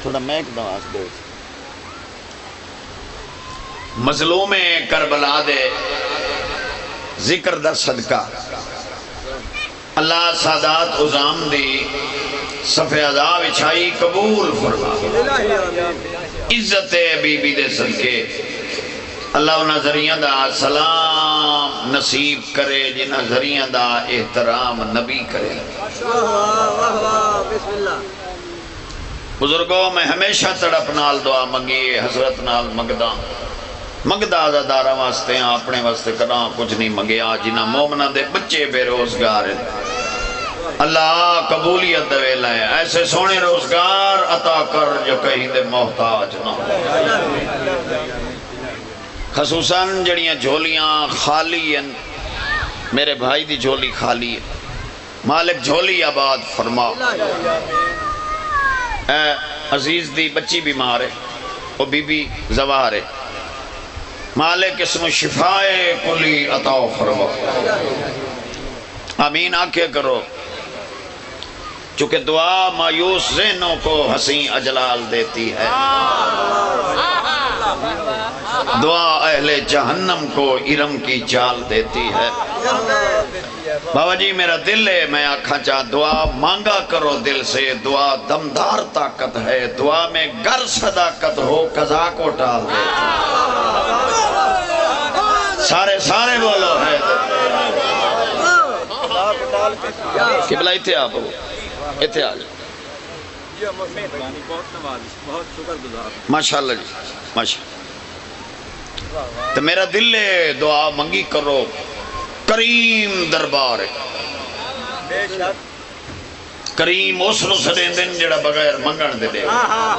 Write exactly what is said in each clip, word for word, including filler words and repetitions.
تھوڑا میک دواز دے مظلوم کربلا دے ذکر دا صدقہ اللہ سادات عظام دی صفحہ عذاب اچھائی قبول فرما عزت بی بی دے صدقے اللہ انہا ذریعہ دا سلام نصیب کرے جنہا ذریعہ دا احترام نبی کرے بزرگوں میں ہمیشہ تڑپ نال دعا منگی حضرت نال مگدہ مگدہ آزادارہ واسطے ہیں اپنے واسطے کرنا کچھ نہیں مگیا جنہا مومنہ دے بچے بے روزگار ہیں اللہ قبولیت دوے لائے ایسے سونے روزگار عطا کر جو کہیں دے محتاج نہ خصوصاً جڑیاں جھولیاں خالی ہیں میرے بھائی دی جھولی خالی ہے مالک جھولی آباد فرما اے عزیز دی بچی بیمار ہے وہ بی بی زوار ہے مالک اسم شفائے کلی عطا فرما آمین آکے کرو چونکہ دعا مایوس ذہنوں کو حسین اجلال دیتی ہے دعا اہل جہنم کو ارم کی چال دیتی ہے بابا جی میرا دل ہے میں آنکھاں چاہ دعا مانگا کرو دل سے دعا دمدار طاقت ہے دعا میں گر صداقت ہو قضا کو ٹال دیتی سارے سارے بولو ہے قبلہ ایتھے آپ ہو ایتھے آ جائے ماشاءاللہ جی ماشاءاللہ تو میرا دل ہے دعا منگی کرو کریم دربار ہے کریم اس نو سدیں دن جڑا بغیر منگن دے دے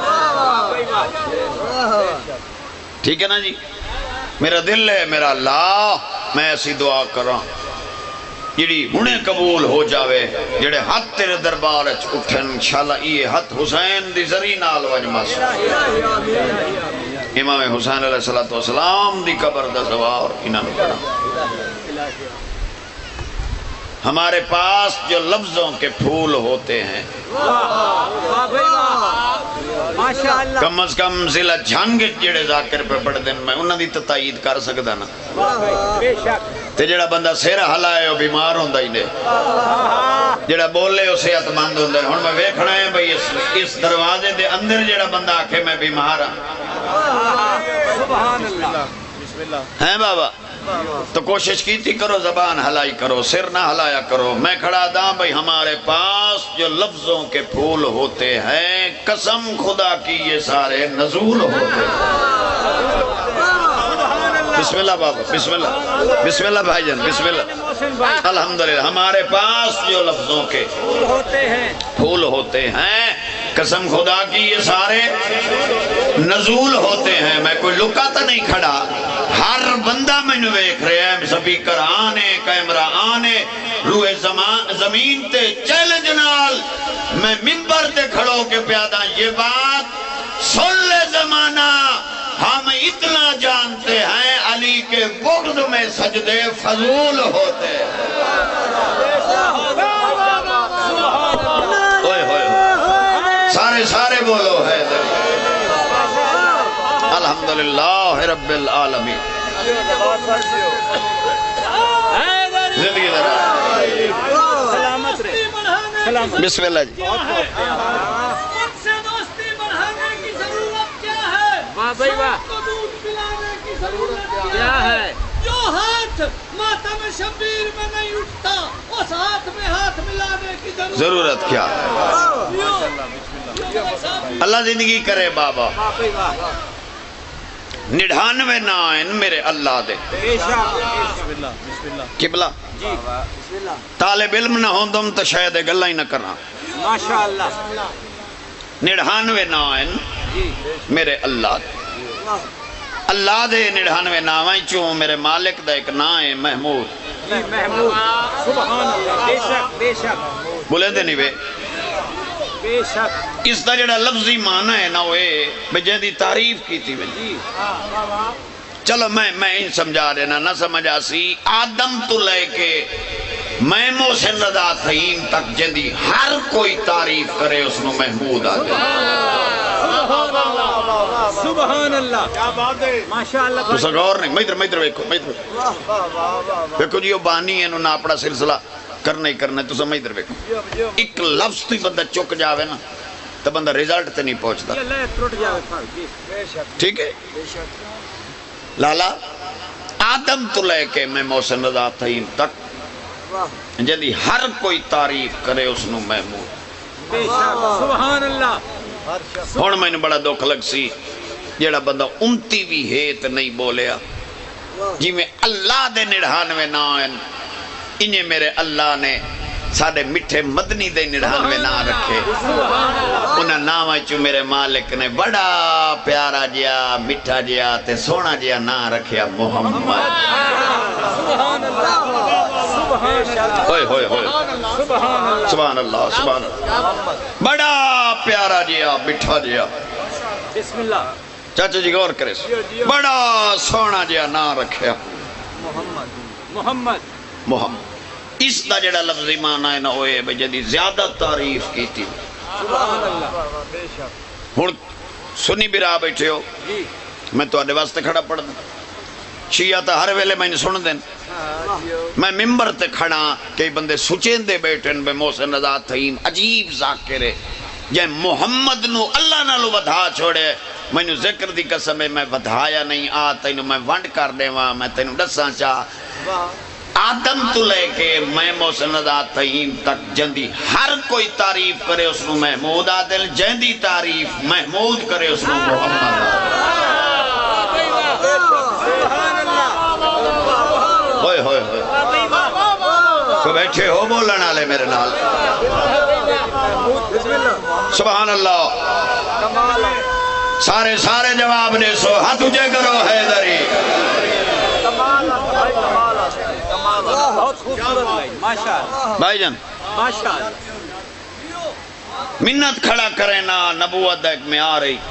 ٹھیک ہے نا جی میرا دل ہے میرا اللہ میں ایسی دعا کراں جڑی ہنے قبول ہو جاوے جڑے ہاتھ تیرے دربار اٹھن انشاءاللہ یہ ہاتھ حسین دی ذری نال وجمس امام حسین علیہ السلام دی قبر دا زوار انہوں نے پڑھا ہمارے پاس جو لفظوں کے پھول ہوتے ہیں کم از کم ضلع جھانگت جڑے ذاکر پہ پڑھ دن میں انہوں نے تتائید کر سکتا نا تے جڑا بندہ سیرہ ہلائے وہ بیمار ہوندہ ہی نے جڑا بولے اسے اتمند ہوندہ ہے ہن میں ویکھنا ہے بھئی اس دروازے دے اندر جڑا بندہ آکھے میں بیمار ہاں ہیں بابا تو کوشش کیتی کرو زبان ہلائی کرو سر نہ ہلایا کرو میں کھڑا دا بھئی ہمارے پاس جو لفظوں کے پھول ہوتے ہیں قسم خدا کی یہ سارے نزول ہوتے ہیں بسم اللہ بابا بسم اللہ بسم اللہ بھائی جان بسم اللہ الحمدللہ ہمارے پاس جو لفظوں کے پھول ہوتے ہیں قسم خدا کی یہ سارے نزول ہوتے ہیں میں کوئی لکاتا نہیں کھڑا ہر بندہ میں نے ویکھ رہے ہیں سپیکر آنے کیمرہ آنے روح زمین تے چیلنج نال میں منبر تے کھڑو کے پیادا یہ بات سن لے زمانہ ہم اتنا جانتے ہیں علی کے بغض میں سجدے فضول ہوتے سارے سارے بولو ہے الحمدللہ رب العالمین زندگی درہ بسم اللہ جی کیا ہے جو ہاتھ ماتم شبیر میں نہیں اٹھتا اس ہاتھ میں ہاتھ ملانے کی ضرورت کیا اللہ زندگی کرے بابا نڈھانوے نائن میرے اللہ دے قبلہ طالب علم نہ ہوندم تو شاید گلہ ہی نہ کرنا نڈھانوے نائن میرے اللہ دے اللہ دے نڈھانوے نائن چوں میرے مالک دا ایک نائن محمود بولے دے نہیں بے اس دا جڑا لفظی معنی ہے نا وہ بجے دی تعریف کی تھی بجی چلو میں میں ان سمجھا رہنا نہ سمجھا سی آدم تو لے کے میں محسن رضا تھیم تک جندی ہر کوئی تعریف کرے اس نو محمود آ جائے سبحان اللہ کیا بات ہے ماشاءاللہ تسا غور نہیں میدر میدر ویکھو میدر ویکھو جی وہ بانی ہے انہوں اپنا سلسلہ کرنا ہی کرنا ہے تسا میدر ویکھو ایک لفظ تو بندہ چک جاوے نا تو بندہ ریزلٹ تے نہیں پہنچتا ٹھیک ہے لالا آدم تو لے کے میں محسن رضا تھیم تک جدی ہر کوئی تعریف کرے اس نو محمود سبحان اللہ ہون میں نے بڑا دکھ لگ سی جیڑا بندہ امتی بھی ہے تو نہیں بولیا جی میں اللہ دے نڑھانوے نا انہیں میرے اللہ نے ساڑھے مٹھے مدنی دے نڑھانوے نا رکھے انہاں نامہ چو میرے مالک نے بڑا پیارا جیا مٹھا جیا تے سونا جیا نا رکھیا محمد سبحان اللہ ہوئے ہوئے ہوئے سبحان اللہ سبحان اللہ بڑا پیارا جیا مٹھا جیا بسم اللہ چاچا جی غور کرے بڑا سونا جیا نا رکھیا محمد محمد محمد اس دا جڑا لفظ ایمان آئے نہ ہوئے بے جدی زیادہ تعریف کی تھی سبحان اللہ ہون سنی بھی راہ بیٹھے ہو میں تو آدھے واسطے کھڑا پڑھ دیں شیعہ تا ہر ویلے میں نے سن دیں میں ممبر تے کھڑا کئی بندے سچین دے بیٹھن بے محسن رضا تھیم عجیب ذاکرے جائے محمد نو اللہ نالو ودھا چھوڑے میں نے ذکر دی قسم ہے میں ودھایا نہیں آ تینو میں ونڈ کر دے وہاں میں تینو ڈساں چاہ آدم تو لے کے میں محسن رضا تھیم تک جندی ہر کوئی تعریف کرے اس نو محمود آدل جندی تعریف محمود کرے اس نو محمد ہوئے ہوئے ہوئے تو بیٹھے ہو بولنا لے میرے نال سبحان اللہ سارے سارے جواب دے سو ہاتھ اجے کرو حیدری بہت خوبصورت بھائی ماشاءاللہ بھائی جان ماشاءاللہ منت کھڑا کرے نا نبوت ایک میں آ رہی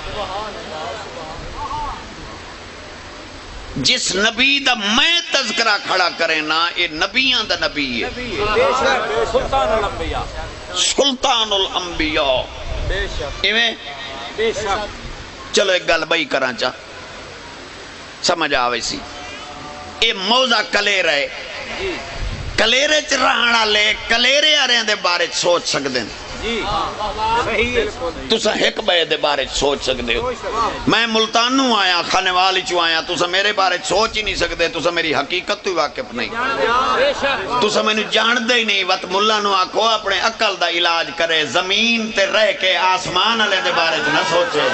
جس نبی دا میں تذکرہ کھڑا کرے نا یہ نبیان دا نبی ہے سلطان الانبیاء سلطان الانبیاء بے شک ایویں بے شک چلو ایک گل بھائی کران چا سمجھ آوے سی اے موضع کلیر ہے کلیرے چ رہنا لے کلیرے آ رہے ہیں دے بارے سوچ سکتے ہیں جی صحیح تسا ایک بے دے بارے سوچ سکتے ہو میں ملتانوں آیا خانے والی چو آیا تسا میرے بارے سوچ ہی نہیں سکتے تسا میری حقیقت تو واقف نہیں تسا میں نے جان دے ہی نہیں وقت ملہ نو آکھو اپنے عقل دا علاج کرے زمین تے رہ کے آسمان علیہ دے بارے نہ سوچے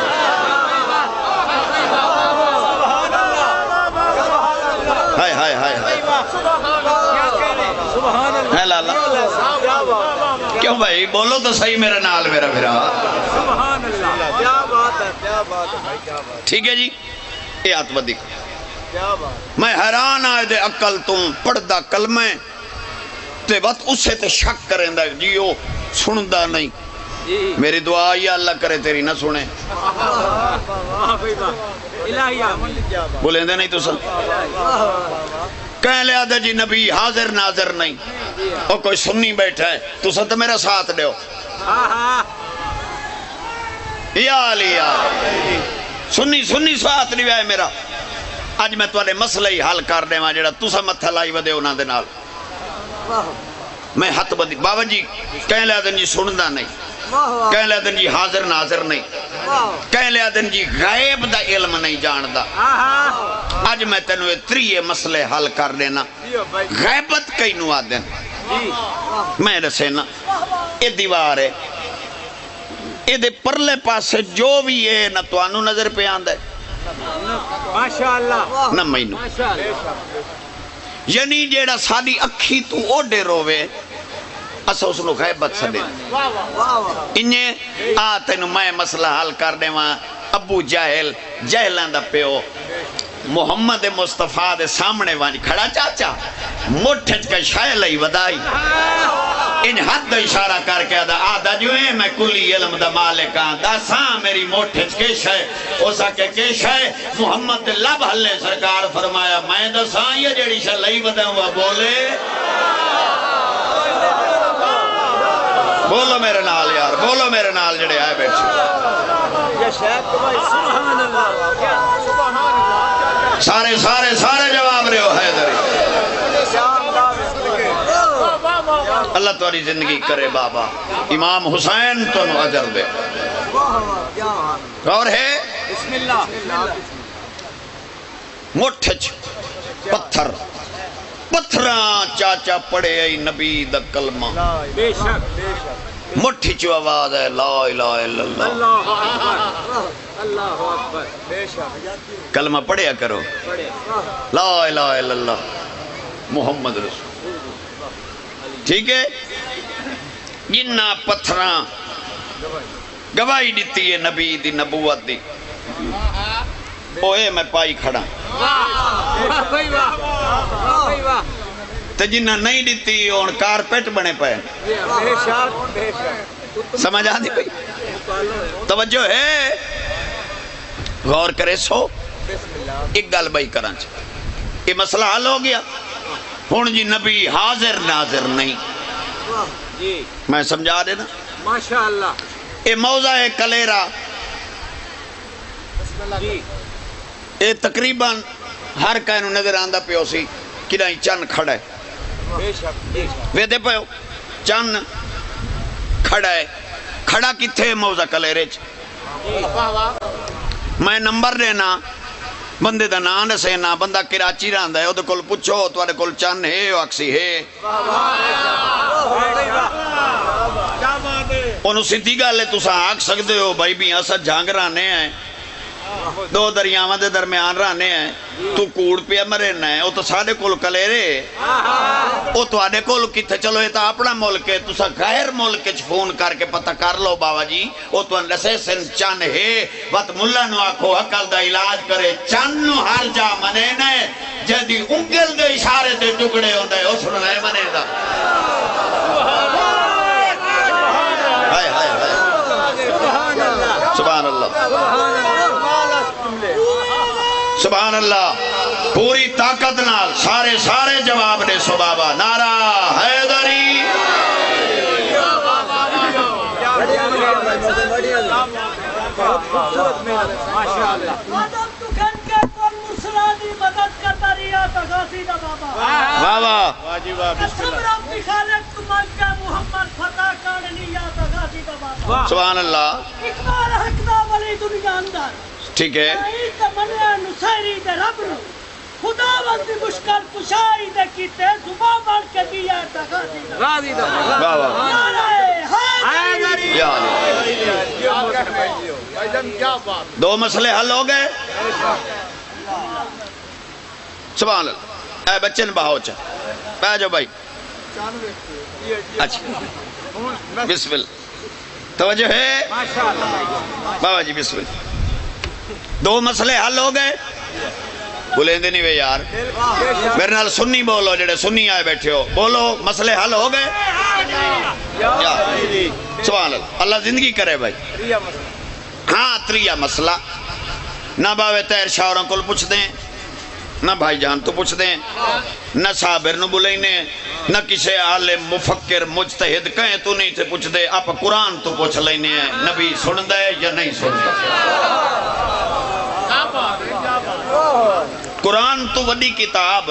ہائے ہائے ہائے ہائے ہے لالا کیوں بھائی بولو تو صحیح میرے نال میرا بھرا سبحان اللہ کیا بات ہے کیا بات ہے بھائی کیا بات ٹھیک ہے جی یہ آتما دیکھ کیا بات میں حیران آئے دے عقل تم پڑھدا کلمہ تے وقت اس سے تے شک کریں دا جیو سندہ نہیں میری دعا یا اللہ کرے تیری نہ سنے بولیں دے نہیں تو سن کہہ لیا دے جی نبی حاضر ناظر نہیں اور کوئی سنی بیٹھا ہے تو سن تو میرا ساتھ دیو یا علی یا سنی سنی ساتھ دیو ہے میرا آج میں توانے مسئلہ ہی حل کر دے وہاں جڑا تو سا متھا لائی ودے ہونا دے نال میں ہاتھ بندی بابا جی کہہ لیا دن جی سندہ نہیں کہہ لیا دن جی حاضر ناظر نہیں کہہ لیا دن جی غیب دا علم نہیں جاندہ آج میں تنوے تریے مسئلے حل کر دینا غیبت کئی نو آدن میں رسے نا اے دیوار ہے اے دے پرلے پاسے جو بھی ہے نہ توانو نظر پہ آندہ ہے ماشاءاللہ نہ مینو یعنی جیڑا سادی اکھی تو اوڈے روے اسا اس نو غیبت سدے انہیں آتے نو میں مسئلہ حل کر دے وہاں ابو جاہل جہلان دا پیو محمد مصطفیٰ دے سامنے وہاں کھڑا چاچا موٹھج کا شائع لئی ودائی ان حد اشارہ کر کے آدھا آدھا جو ہے میں کلی علم دا مالکاں دا ساں میری موٹھج کیش ہے او ساکے کیش ہے محمد لب حلے سرکار فرمایا میں دا ساں یہ جڑی شاہ لئی وداؤں وہ بولے بولو میرے نال یار بولو میرے نال جڑے آئے بیٹھے سارے سارے سارے جواب رہے ہو حیدری اللہ تمہاری زندگی کرے بابا امام حسین تو اجر دے اور ہے بسم اللہ مٹھچ پتھر پتھراں چاچا پڑے ای نبی دا کلمہ بے شک بے شک مٹھی چو آواز ہے لا الہ الا اللہ اللہ اکبر اللہ اکبر بے شک کلمہ پڑھیا کرو پڑھے لا الہ الا اللہ محمد رسول ٹھیک ہے جنہ پتھراں گواہی دیتی ہے نبی دی نبوت دی اوے میں پائی کھڑا واہ بھائی واہ واہ بھائی واہ تے جنہ نہیں دیتی ان کارپیٹ بنے پے بے شک بے شک سمجھ آ دی بھئی توجہ ہے غور کرے سو ایک گل بھائی کران چ یہ مسئلہ حل ہو گیا ہن جی نبی حاضر ناظر نہیں جی میں سمجھا دینا ماشاءاللہ یہ موضع ہے کلیرا جی یہ تقریباً ہر کہنو نظر آندہ پیو سی کدائیں چند کھڑا ہے بے شک بے شک ویدے پیو چند کھڑا ہے کھڑا کی تھے موضع کلیرے چ میں نمبر دینا بندے دا نان سینا بندہ کراچی راندہ ہے او دے کل پچھو تو آدھے کل چند ہے او اکسی ہے انہوں سیدھی گا لے تو سا آگ سکتے ہو بھائی بھی اسد جھانگ رانے ہیں دو دریاوہ دے درمیان رانے ہیں تو کوڑ پہ مرنا ہے او تو ساڑھے کول کلیرے او تو آڑھے کول کتے چلو یہ تا اپنا ملک ہے تو سا غیر ملک چھ فون کر کے پتہ کر لو بابا جی او تو اندسے سن چند ہے وقت ملہ نو آکھو حقل دا علاج کرے چند نو ہر جا منے نئے جدی انگل دے اشارے دے ٹکڑے ہوندے او سنو نئے منے دا ہائے ہائے ہائے سبحان اللہ سبحان اللہ پوری طاقت نال سارے سارے جواب دے سو بابا نعرہ حیدری بابا سبحان اللہ ٹھیک ہے خدا وقتی مشکل کشائی دے کیتے زباں بڑھ کے دیا راضی دا بابا حیدری دو مسئلے حل ہو گئے سبحان اللہ اے بچے نے بہاؤ چاہ پہ جو بھائی اچھا بسم اللہ توجہ ہے بابا جی بسم اللہ دو مسئلے حل ہو گئے بولیں دے نہیں وے یار میرے نال سنی بولو جڑے سنی آئے بیٹھے ہو بولو مسئلے حل ہو گئے سبحان اللہ اللہ زندگی کرے بھائی ہاں تریہ مسئلہ نہ باوے تیر شاوروں کو پوچھ دیں نہ بھائی جان تو پوچھ دیں نہ صابر نو بلینے نہ کسی عالم مفکر مجتہد کہیں تو نہیں تھے پوچھ دے آپ قرآن تو پوچھ لینے ہیں نبی سن دے یا نہیں سن دے قرآن تو وڈی کتاب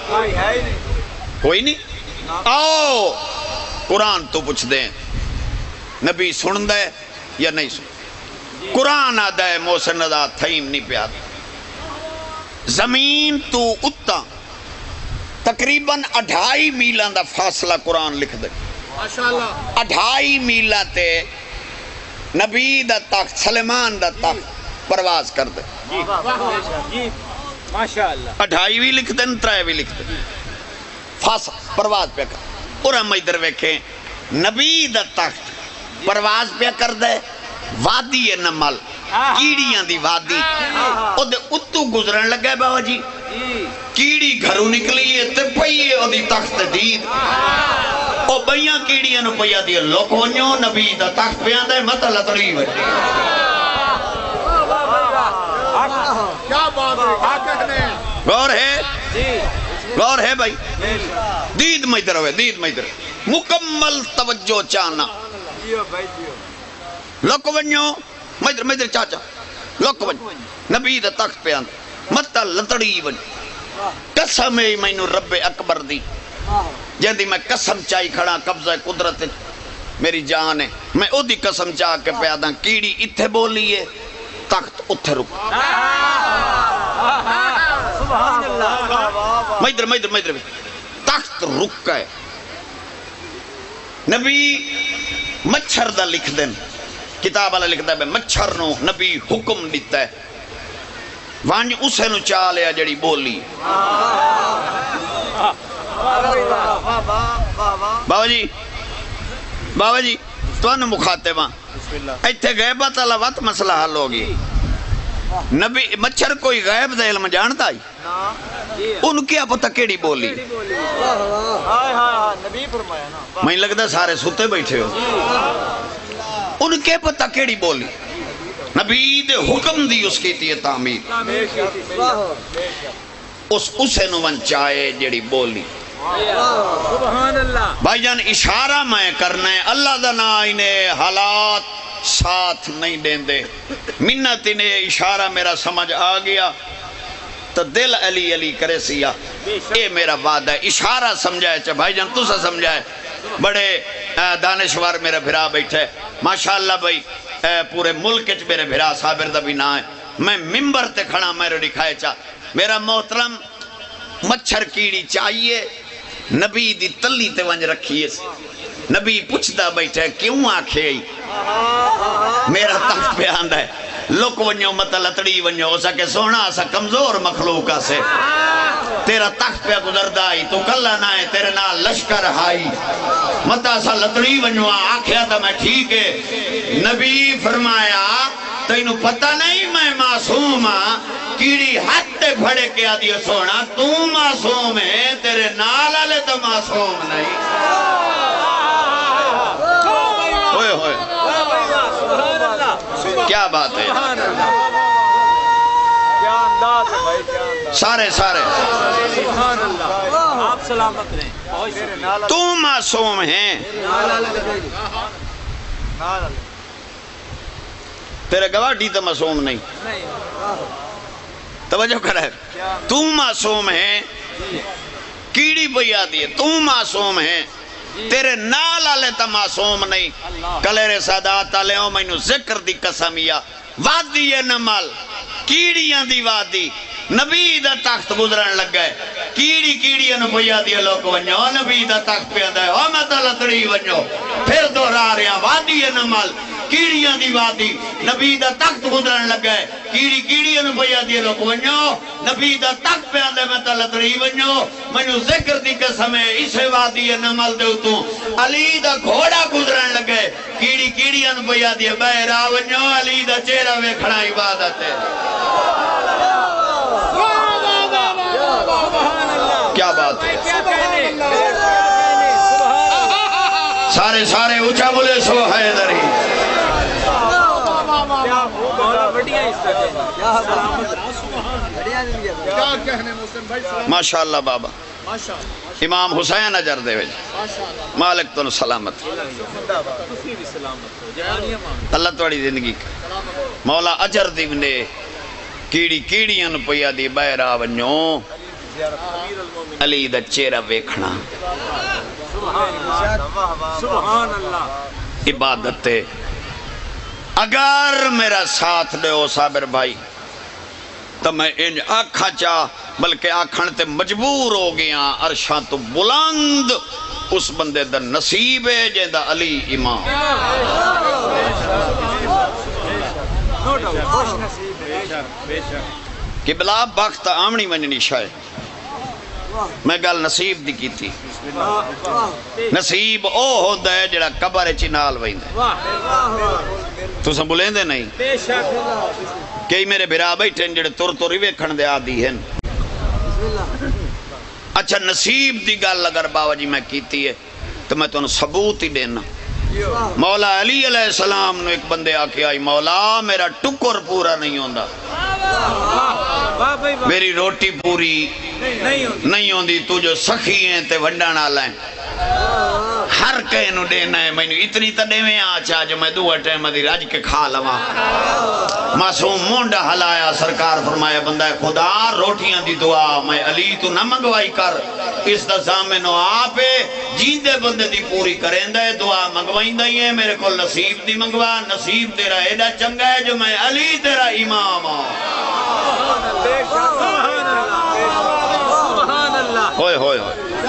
کوئی نہیں آؤ قرآن تو پوچھ دیں نبی سن دے یا نہیں سن قرآن آدھا ہے موسن ادا تھیم نہیں پیاد زمین تو اتا تقریباً اڈھائی میلان دا فاصلہ قرآن لکھ دے اڈھائی میلان تے نبی دا تخت سلیمان دا تخت پرواز کر دے اڈھائی بھی لکھ دے ترائے بھی لکھ دے فاصلہ پرواز پہ کر اور ہم ادھر ویکھیں نبی دا تخت پرواز پہ کر دے وادی نمل کیڑیاں دی وادی او دے اتو گزرن لگے بابا جی کیڑی گھروں نکلی ہے تے پئیے او دی تخت دید او بیاں کیڑیاں نو پیا دی لوکونیو نبی دا تخت پیاں دے مت لتڑی وٹی کیا بات ہے کیا کہنے غور ہے غور ہے بھائی دید مجدر ہوئے دید مجدر مکمل توجہ چاہنا لوکونیو مجدر مجدر چاچا لک ون نبی دا تخت پہ آن متا لطڑی ون قسم ای مینو رب اکبر دی جہاں میں قسم چاہی کھڑا قبضہ قدرت میری جان ہے میں او دی قسم چاہ کے پیادا کیڑی اتھے بولی ہے تخت اتھے رک میدر میدر میدر تخت رک ہے نبی مچھر دا لکھ دیں کتاب والا لکھتا ہے مچھر نو نبی حکم دیتا ہے وانج اسے نو چاہ لیا جڑی بولی بابا جی بابا جی تو انہوں مخاطب ہاں ایتھے غیبت اللہ وقت مسئلہ حل ہوگی نبی مچھر کوئی غیب دے علم جانتا ہی ان کیا پتہ کیڑی بولی میں لگتا سارے ستے بیٹھے ہو ان کے پتہ کیڑی بولی نبی دے حکم دی اس کی تیئے تعمیر اس اسے نوان چاہے جڑی بولی بھائی جان اشارہ میں کرنے اللہ دنا انہیں حالات ساتھ نہیں دین دے منت انہیں اشارہ میرا سمجھ آ گیا تو دل علی علی کرے سیا اے میرا وعدہ ہے اشارہ سمجھائے چاہے بھائی جان تو سا سمجھائے بڑے دانشوار میرا بھرا بیٹھے ماشاءاللہ بھائی پورے ملک چ میرے بھرا صابر دا بھی نہ ہے میں ممبر تے کھڑا میرے دکھائے چاہ میرا محترم مچھر کیڑی چاہیے نبی دی تلی تے ونج رکھیے نبی پوچھتا بیٹھے کیوں آکھے ہی میرا تخت پہ آندہ ہے لک ونیو مت لطڑی ونیو ہو سکے سونا سا کمزور مخلوقہ سے تیرا تخت پہ گزردہ آئی تو کلہ نہ ہے تیرے نال لشکر ہائی متا سا لطڑی ونیو آکھیا تھا میں ٹھیک ہے نبی فرمایا تو انہوں پتہ نہیں میں معصوم ہاں کیڑی ہاتھ تے بھڑے کیا دیا سونا تو معصوم ہے تیرے نال آلے تو معصوم نہیں ہوئے ہوئے کیا بات ہے سارے سارے آپ سلامت رہیں تو معصوم ہیں تیرے گواٹی تو معصوم نہیں توجہ کرے تو معصوم ہیں کیڑی بیا دیئے تو معصوم ہیں تیرے نال آلے تا معصوم نہیں کلیر سادات آلے ہوں میں ذکر دی قسمیا وادی نمال کیڑیاں دی وادی نبی دا تخت گزرن لگ گئے کیڑی کیڑیاں نو بیا دیا لوگ ونجو نبی دا تخت پہ آدھا ہے او میں تا لطڑی ونجو پھر دورا رہے ہیں وادی نمال کیڑیاں دی وادی نبی دا تخت گزرن لگ گئے کیڑی کیڑیاں نو بیا دیا لوگ ونجو نبی دا تخت پہ آدھا ہے میں تا لطڑی ونجو میں نو ذکر دی قسم ہے اسے وادی نمال دے تو علی دا گھوڑا گزرن لگ گئے کیڑی کیڑیاں نو بیا دیا بہرا ونجو علی دا چہرہ وے کھڑا عبادت ہے کیا بات ہے سارے سارے اچھا بولے سو حیدری ماشاءاللہ بابا امام حسین اجر دے ویج مالک تو سلامت اللہ توڑی زندگی مولا اجر دیونے کیڑی کیڑیاں پیا دی بہرا ونیو علی دا چہرہ ویکھنا عبادت ہے اگر میرا ساتھ دے ہو صابر بھائی تو میں ان آکھا چاہ بلکہ آکھن تے مجبور ہو گیا عرشاں تو بلند اس بندے دا نصیب ہے جیندہ علی امام کہ بلا بخت آمنی ونجنی شاید میں گل نصیب دی کی تھی نصیب او ہوتا ہے جڑا قبر چنال ویندے تو سن بولیں دے نہیں کئی میرے بھرا بیٹھے جڑے تر توری ویکھن دے آدھی ہیں اچھا نصیب دی گل اگر باوا جی میں کیتی ہے تو میں تو انہوں ثبوت ہی دینا مولا علی علیہ السلام نے ایک بندے آکے آئی مولا میرا ٹکر پورا نہیں ہوندہ میری روٹی پوری نہیں ہوندی تو جو سخی ہیں تے ونڈانا لائیں ہر کہیں نو دینا ہے میں اتنی تا دے میں آچا جو میں دو ٹائم دی راج کے کھا لوا معصوم مونڈا ہلایا سرکار فرمایا بندہ خدا روٹیاں دی دعا میں علی تو نہ منگوائی کر اس دا سامنو آپے جیندے بندے دی پوری کریں دے دعا منگوائیں دے ہیں میرے کو نصیب دی منگوا نصیب تیرا ایڈا چنگا ہے جو میں علی تیرا امام ہوں ہوئے ہوئے ہوئے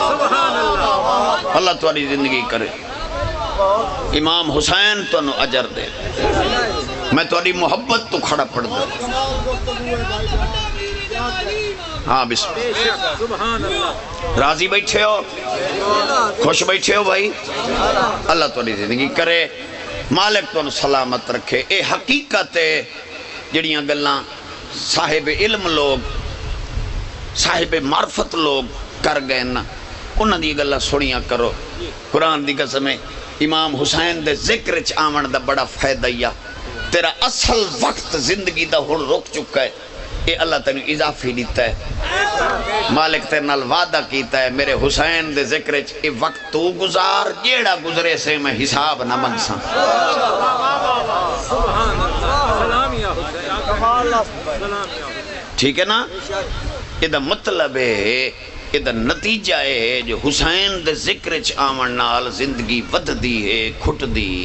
اللہ تمہاری زندگی کرے امام حسین تو انہوں اجر دے میں تمہاری محبت تو کھڑا پڑ دے ہاں بسم راضی بیٹھے ہو خوش بیٹھے ہو بھائی اللہ تمہاری زندگی کرے مالک تو سلامت رکھے اے حقیقت ہے جڑیاں گلاں صاحب علم لوگ صاحب معرفت لوگ کر گئے نا انہاں دی گلاں سنیاں کرو قرآن دی قسم ہے امام حسین دے ذکر چ آمن دا بڑا فائدہ یا تیرا اصل وقت زندگی دا ہن رک چکا ہے اے اللہ تینوں اضافی دیتا ہے مالک تیرے نال وعدہ کیتا ہے میرے حسین دے ذکر چ اے وقت تو گزار جیڑا گزرے سے میں حساب نہ منساں ٹھیک ہے نا یہ دا مطلب ہے یہ دا نتیجہ ہے جو حسین دے ذکر چ آمن نال زندگی ود دی ہے کھٹ دی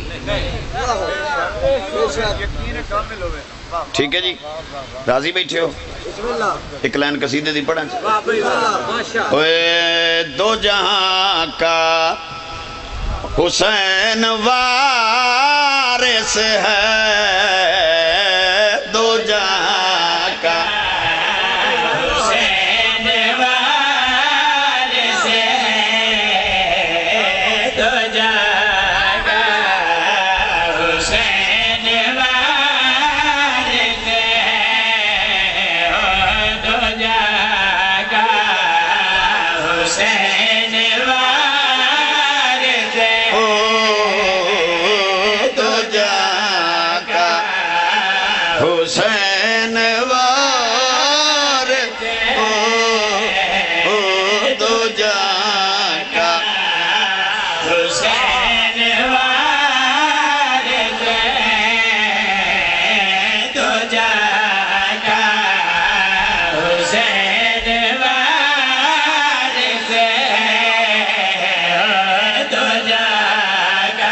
ٹھیک ہے جی راضی بیٹھے ہو ایک لائن قصیدے دی پڑھا اوے دو جہاں کا حسین وارث ہے دو جہاں کا حسین وار دو جہاں کا حسین وار دو جہاں کا حسین وار دو جہاں کا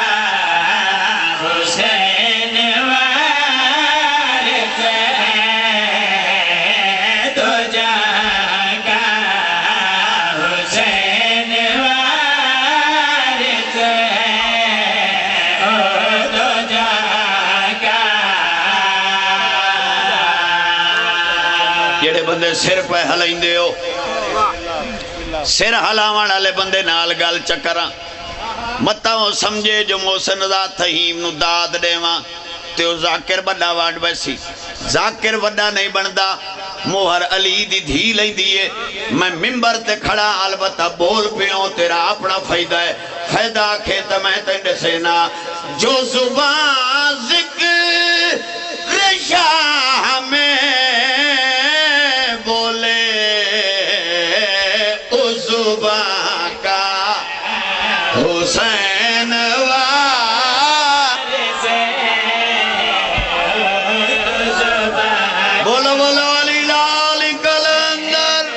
حسین جڑے بندے سر پہ ہلائیں دے ہو سر ہلاوان والے بندے نال گل چکراں متاں سمجھے جو محسن ذات تھہیم نو داد دیواں تے او ذاکر بڑا وانڈ بیسی ذاکر بڑا نہیں بندا موہر علی دی دھی لیں دیئے میں ممبر تے کھڑا البتہ بول پیوں تیرا اپنا فائدہ ہے فائدہ کھیتا میں تینڈے سینا جو زبان ذکر شاہ میں بولے اس زبان کا حسین وارث بولو بولو علی لال کلندر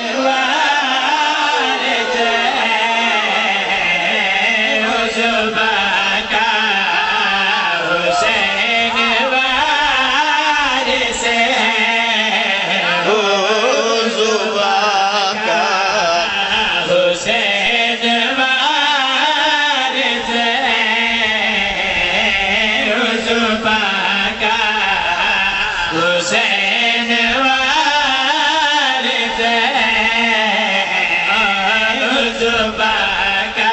اس زبان کا حسین وارث اس زبان کا حسین وارث اس زبان کا حسین وارث اس زبان کا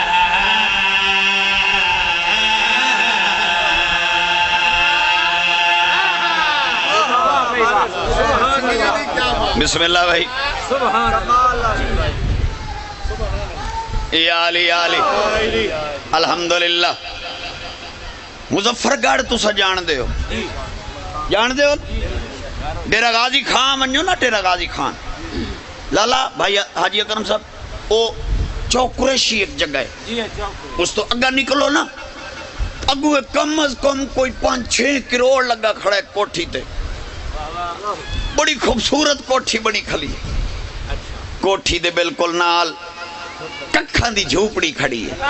بسم اللہ بھائی یا علی یا علی الحمدللہ مظفر گڑھ تو سا جان دے ہو جان دے ہو ڈیرہ غازی خان منجو نا ڈیرہ غازی خان لالا بھائی حاجی اکرم صاحب او چوک قریشی ایک جگہ ہے اس تو اگا نکلو نا اگوے کم از کم کوئی پانچ چھ کروڑ لگا کھڑا ہے کوٹھی تے، بڑی خوبصورت کوٹھی بنی کھلی، کوٹھی دے بالکل نال ککھاں دی جھوپڑی کھڑی ہے۔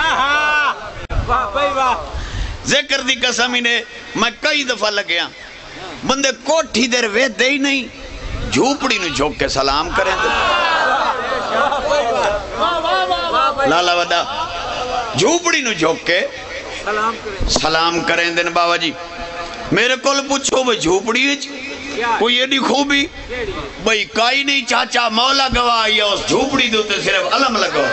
ذکر دی قسم ہی نے میں کئی دفعہ لگیا بندے کوٹھی دیر وے دے ہی نہیں، جھوپڑی نو جھوک کے سلام کریں دے، لالا وڈا جھوپڑی نو جھوک کے سلام کریں دے بابا جی۔ میرے کول پوچھو بھئی جھوپڑی ہے کوئی ایڈی خوبی؟ بھئی کائی نہیں چاچا، مولا گواہ یا اس جھوپڑی دوتے صرف علم لگو،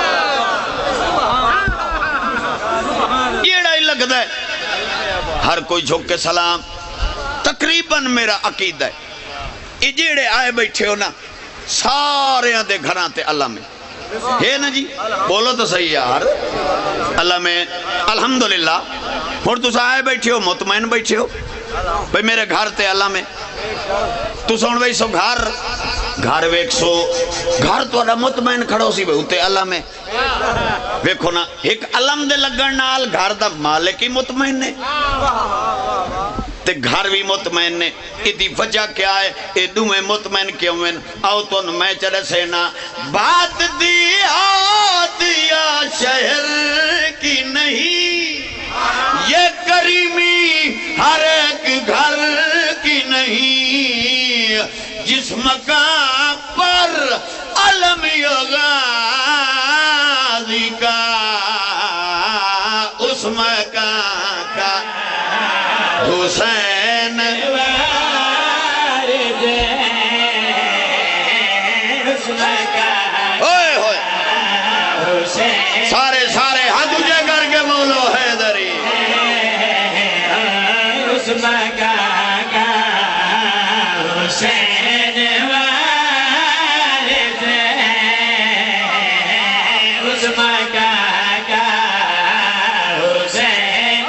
یہ ہی لگتا ہے۔ ہر کوئی جھوک کے سلام، تقریباً میرا عقیدہ ہے یہ جیڑے آئے بیٹھے ہو نا سارے دے گھراں تے اللہ میں ہے نا جی، بولو تو صحیح یار، اللہ میں الحمدللہ۔ اور تُسا آئے بیٹھے ہو مطمئن بیٹھے ہو بھئی میرے گھر تے اللہ میں، تو سن بھئی سو گھر گھر ویک سو گھر تو اڈا مطمئن کھڑو سی بھئی اتے اللہ میں ویکھو نا، ایک علم دے لگن نال گھر دا مالک ہی مطمئن ہے تے گھر بھی مطمئن نے۔ ادھی وجہ کیا ہے اے دوئے مطمئن کیوں ہیں؟ آؤ تو میں چلے سینا بات دیہات یا شہر کی نہیں، یہ کریمی ہر ایک گھر کی نہیں، جس مقام پر علم غازی کا اس مقام کا حسین ہوئے ہوئے سارے سارے ہاتھ اجے کر کے بولو حیدری اس مقام کا حسین والد اس مقام کا حسین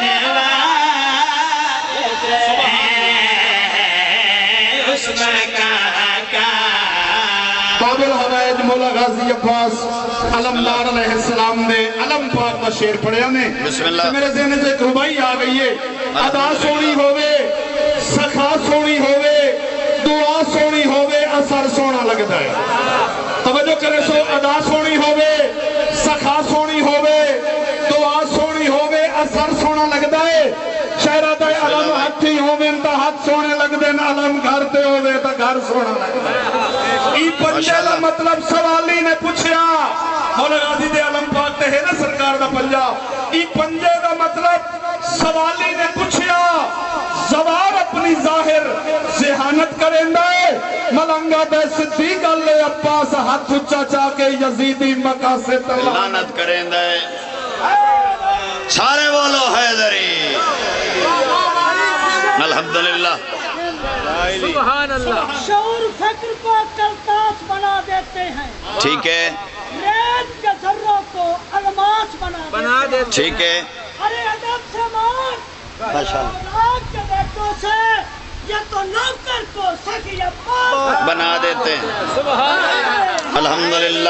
بابل حوائد مولا غازی عباس علمدار علیہ السلام نے علم پاک کا شیر پڑھیا نے بسم اللہ۔ میرے ذہن سے ایک ربائی آ گئی ہے، ادا سونی ہووے سخا سونی ہووے دعا سونی ہووے اثر سونا لگتا ہے، توجہ کرے سو، ادا سونی ہووے سخا سونی ہووے دعا سونی ہووے اثر سونا لگتا ہے، شہرہ دے علم ہتھی ہووے تا ہاتھ سونے لگ دین، علم گھر تے ہووے تا گھر سونا لگتا ہے۔ ای پنجے دا مطلب سوالی نے پوچھیا، مولا غازی دے علم پاک تے ہے نا سرکار دا پنجا، ای پنجے دا مطلب سوالی نے پوچھیا، زوار اپنی ظاہر ذہانت کریں دے، ملنگا دے صدیق اللہ عباس ہاتھ اچھا چاہ کے یزیدی مکہ سے تلانت لعنت کریں دے، سارے بولو حیدری الحمدللہ۔ سبحان اللہ۔ شعور فکر کو کلتاس بنا دیتے ہیں، ٹھیک ہے ریت کے ذروں کو الماس بنا دیتے ہیں، ٹھیک ہے، ارے ادب سے مان اولاد کے بیٹوں سے یہ تو نوکر کو سکی عباس بنا دیتے ہیں، الحمدللہ،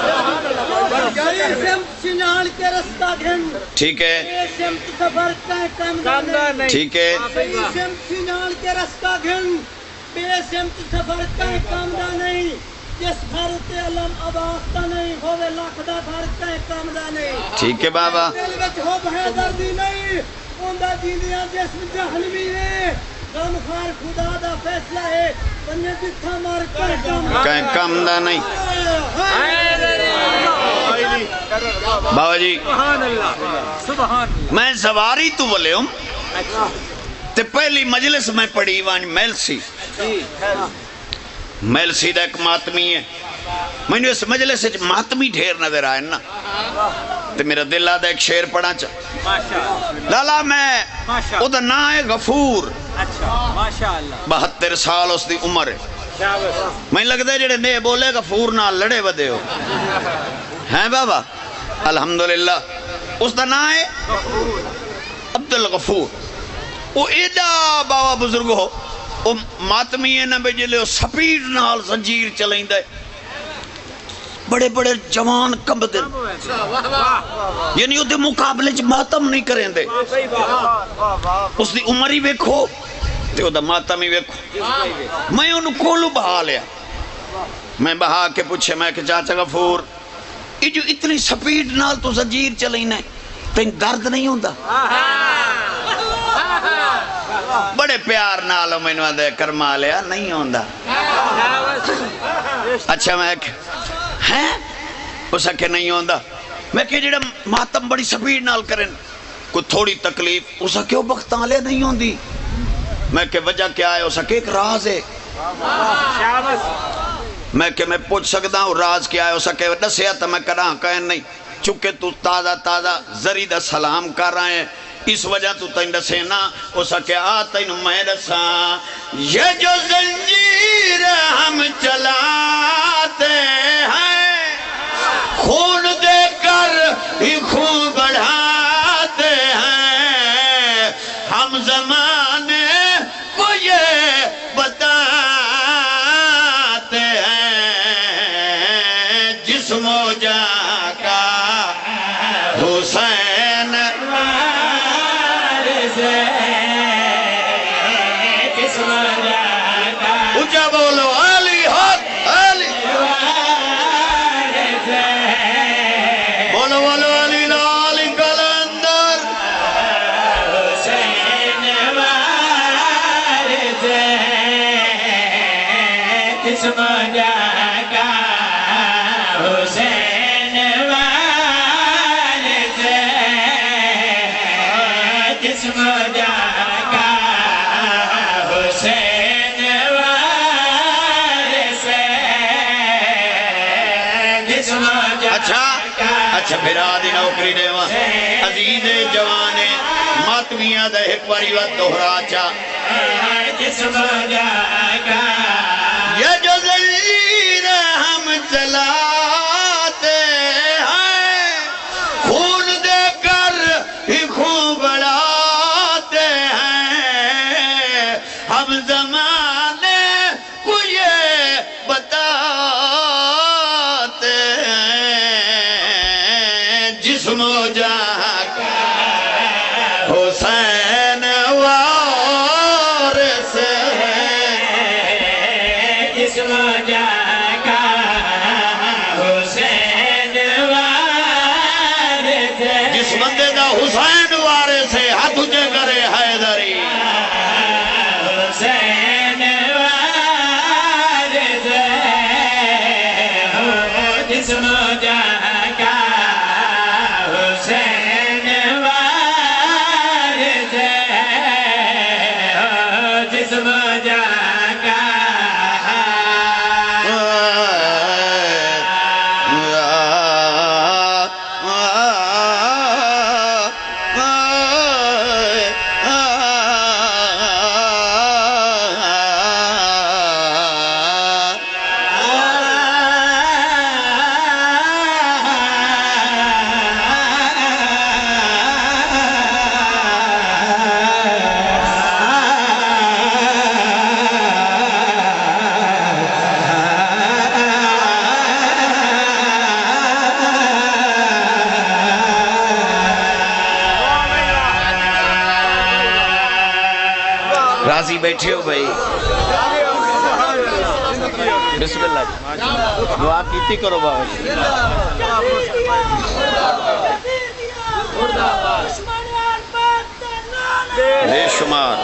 سمت چنال کے رستہ گھن، ٹھیک ہے، اے سمت سفر کہیں کمدہ نہیں، ٹھیک ہے، اے سمت چنال کے رستہ گھن، بے سمت سفر کہیں کمدہ نہیں، جس گھر تے علم عباس نہیں ہوئے لاکھدہ گھر کہیں کمدہ نہیں، ٹھیک ہے بابا، دل وچ ہو بہے دردی نہیں، اوندہ جیندیاں جسم جہلمی ہے، غمخار خدا دا فیصلہ ہے، بنیے جتھا مار کہیں کمدہ کہیں کم دا نہیں۔ بابا جی میں زواری تو بولے ہوں تے پہلی مجلس میں پڑھی وان میلسی، میلسی دا ایک ماتمی ہے، میں نے اس مجلس سے ماتمی ڈھیر نظر آئے نا تے میرا دل آدھا ایک شیر پڑھا چاہ لالا میں او دا نا ہے غفور، بہتر سال اس دی عمر ہے، میں لگتا ہے جڑے نے بولے غفور نہ لڑے ودے ہو ہیں بابا، الحمدللہ، اس دا نا ہے عبدالغفور، وہ ایڈا بابا بزرگ ہو، وہ ماتمی ہے نا بے جلے سپیڈ نال زنجیر چلائیں دے، بڑے بڑے جوان کمب دے یعنی وہ مقابلے چ ماتم نہیں کریں دے اس دی عمر ہی ویکھو تے وہ دا ماتم ہی ویکھو میں انہوں کولو بہا لیا میں بہا کے پوچھے میں کہ چاچا غفور یہ جو اتنی سپیڈ نال تو زنجیر چلائیں تین درد نہیں ہوندہ بڑے پیار نالوں میں انہوں دے کرما لیا نہیں ہوندہ اچھا میں کہ ہیں اسا کہ نہیں ہوندہ میں کہ جڑا ماتم بڑی سپیڈ نال کریں کوئی تھوڑی تکلیف اسا کیوں بختان لے نہیں ہوندی میں کہ وجہ کیا ہے اسا کہ ایک راز ہے میں کہ میں پوچھ سکتا ہوں راز کیا ہے اسا کہ دسیا تو میں کراں کہیں نہیں چونکہ تو تازہ تازہ زریدہ سلام کر رہے ہیں اس وجہ تو تین دسے نا اسا کہ آ تین میں دساں یہ جو زنجیر ہم چلاتے ہیں خون دے کر ہی خون بڑھاتے ہیں ہم زمانے کو یہ بتاتے ہیں جسم و جاں کا حسین اچھا بولو علی حق علی بولو بولو علی لال کلندر حسین وارث قسم جاگا حسین وارث قسم جاگا حسین وارث قسم اچھا اچھا پھر آدھی نوکری دے وہاں عزیز جوانے ماتمیاں دے ایک باری وقت دہرا چا قسم جاگا یہ جو زنجیر ہم چلاتے ہیں خون دے کر ہی خون بڑھاتے ہیں ہم زمانے کو یہ بتاتے ہیں جسم و جاں کا حسین وارث قسم جاگا حسین وارث جس بندے دا حسین وارث ہے ہاتھ اچھے کرے حیدری حسین وارث قسم جاگا حسین وارث قسم جاگا راضی بیٹھے ہو بھائی بسم اللہ دعا کیتی کرو بابا بے شمار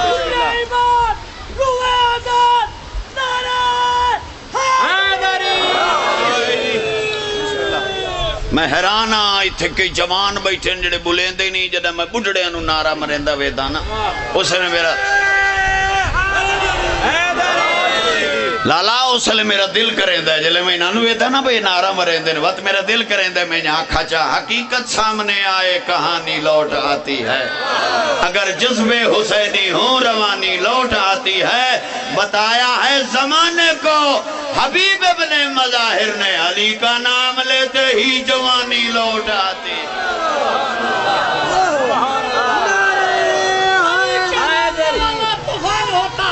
میں حیران ہاں اتھے کئی جوان بیٹھے جڑے بلیندے نہیں جڑا میں بڑھڑے انہوں نعرہ مرندہ ویدہ نا اس نے میرا لالا اس نے میرا دل کریں دے جلے میں انہوں ویدہ نا بھئی نعرہ مرندے وقت میرا دل کریں دے میں یہاں کھچا حقیقت سامنے آئے کہانی لوٹ آتی ہے اگر جذب حسینی ہوں روانی لوٹ آتی ہے بتایا ہے زمانے کو حبیب ابن مظاہر نے علی کا نام لیتے ہی جوانی لوٹ آتی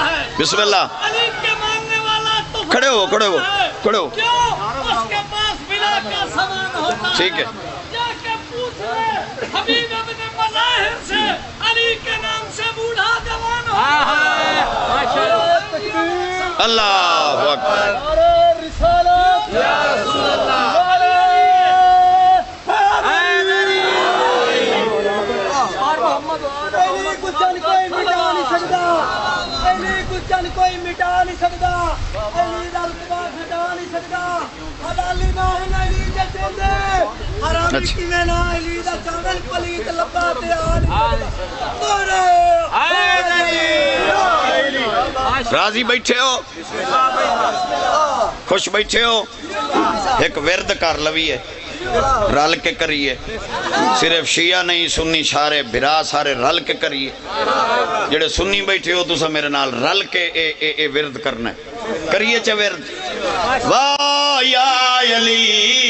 بسم اللہ کھڑے ہو کھڑے ہو کھڑے ہو کیوں اس کے پاس ٹھیک ہے جا کے پوچھ لے حبیب ابن مظاہر سے علی کے نام سے بوڑھا جوان ہو اللہ اکبر کوئی مٹا نہیں سکتا علی دا رتبہ ہٹا نہیں سکتا حلالی نہ ہے علی دے چندے حرامی کیویں نہ علی دا چاول پلیت لبا تے آ نہیں راضی بیٹھے ہو خوش بیٹھے ہو ایک ورد کر لویے رل کے کریے صرف شیعہ نہیں سنی سارے بھرا سارے رل کے کریے جڑے سنی بیٹھے ہو تو سا میرے نال رل کے اے اے اے ورد کرنا ہے کریے چا ورد واہ یا علی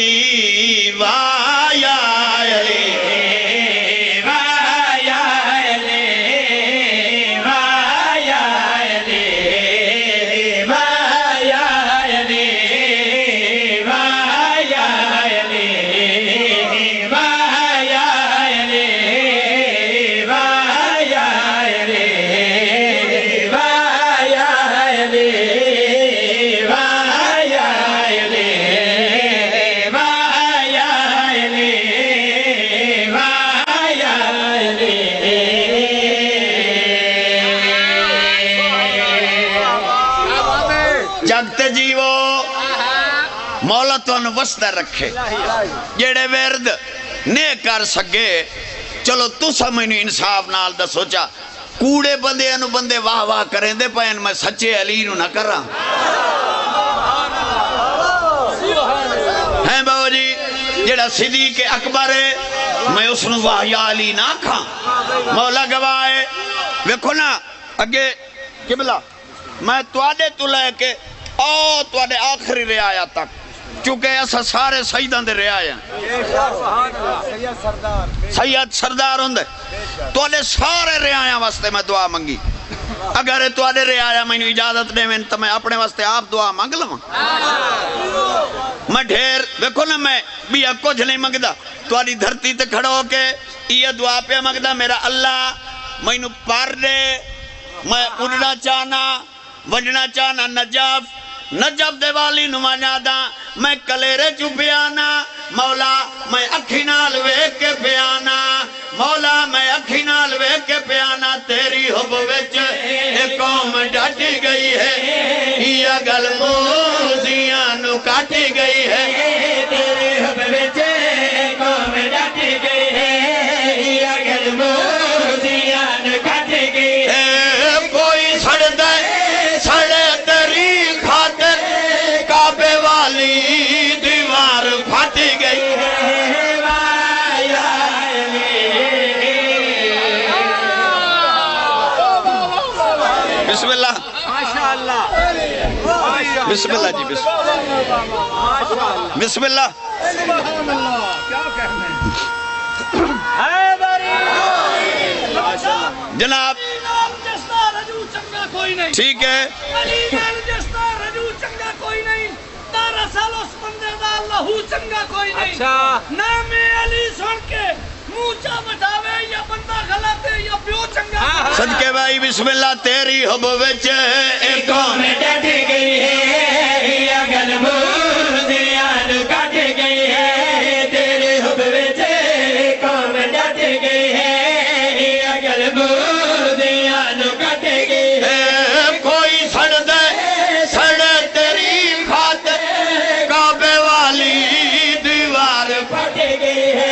واہ یا علی جگتے جیو مولا تو وسطہ رکھے جیڑے ورد نے کر سکے چلو تو سمجھنی انصاف نال دا سوچا کوڑے بندے انو بندے واہ واہ کریں دے پائن میں سچے علی نو نہ کر رہا ہیں باو جی جیڑا صدیق اکبر ہے میں اس نو واہ یا علی نہ کھا مولا گواہ ہے ویکھو نا اگے قبلہ میں توادے تو لے کے او توادے آخری رعایا تک چونکہ ایسا سارے سیدان دے رعایا سید سردار ہوں دے توادے سارے رعایا واسطے میں دعا منگی اگر توادے رعایا میں اجازت دے میں تو میں اپنے واسطے آپ دعا منگ لوں میں ڈھیر دیکھو نا میں بھی اب کچھ نہیں منگدا توادی دھرتی تے کھڑا ہو کے یہ دعا پہ منگدا میرا اللہ میں نو پار دے میں اڑنا چاہنا وجنا چاہنا نجف نجف دے والی نمانا دا میں کلیرے چو بیانا مولا میں اکھی نال ویک کے بیانا مولا میں اکھی نال ویک کے بیانا تیری حب وچ ایک قوم ڈاٹی گئی ہے یہ گل موزیاں نو کاٹی گئی ہے تیری حب وچ ایک قوم ڈاٹی گئی ہے یہ گل موزیاں نو کاٹی گئی ہے کوئی سڑ دے سڑے تیری خاطر کعبے والی دیوار پھاٹی گئی ہے بسم اللہ بسم اللہ جی بسم اللہ بسم اللہ جناب ٹھیک ہے علی نال جستا رجو چنگا کوئی نہیں تارا سال اس بندے دا لہو چنگا کوئی نہیں نام علی سن کے موچا بٹھاوے یا بندہ غلط ہے یا پیو چنگا صدقے بھائی بسم اللہ تیری حب وچ ایک قوم ڈاٹی گئی ہے یا گل موزیاں نو کاٹی گئی ہے تیری حب وچ ایک قوم ڈاٹی گئی ہے یا گل موزیاں نو کاٹی گئی ہے کوئی سڑ دے سڑ تیری خاطر کعبے والی دیوار پھٹ گئی ہے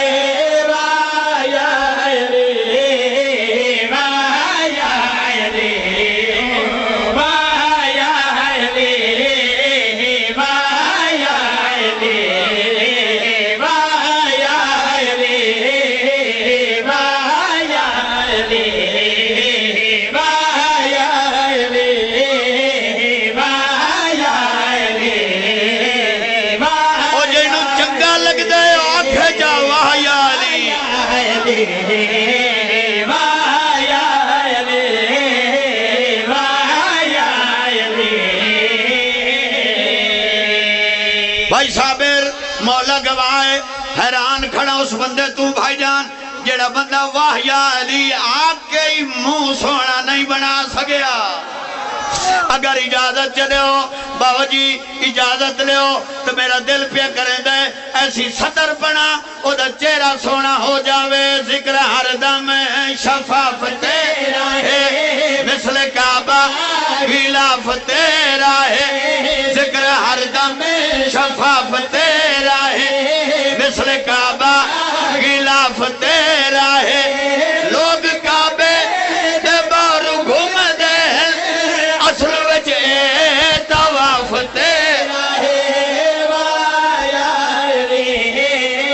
بھائی صابر مولا گواہ حیران کھڑا اس بندے تو بھائی جان جڑا بندہ واہ یا علی آکے ہی منہ سونا نہیں بنا سکیا اگر اجازت چلے ہو بابا جی اجازت لے ہو تو میرا دل پہ کریں دے ایسی سطر بنا او دا چہرہ سونا ہو جاوے ذکر ہر دم شفاف تیرا ہے مثل کعبہ غلاف تیرا ہے ذکر ہر دم شفاف تیرا ہے مثل کعبہ غلاف تیرا ہے لوگ کعبے دے بارو گھوم دے اصل وچ اے طواف تیرا ہے وایا علی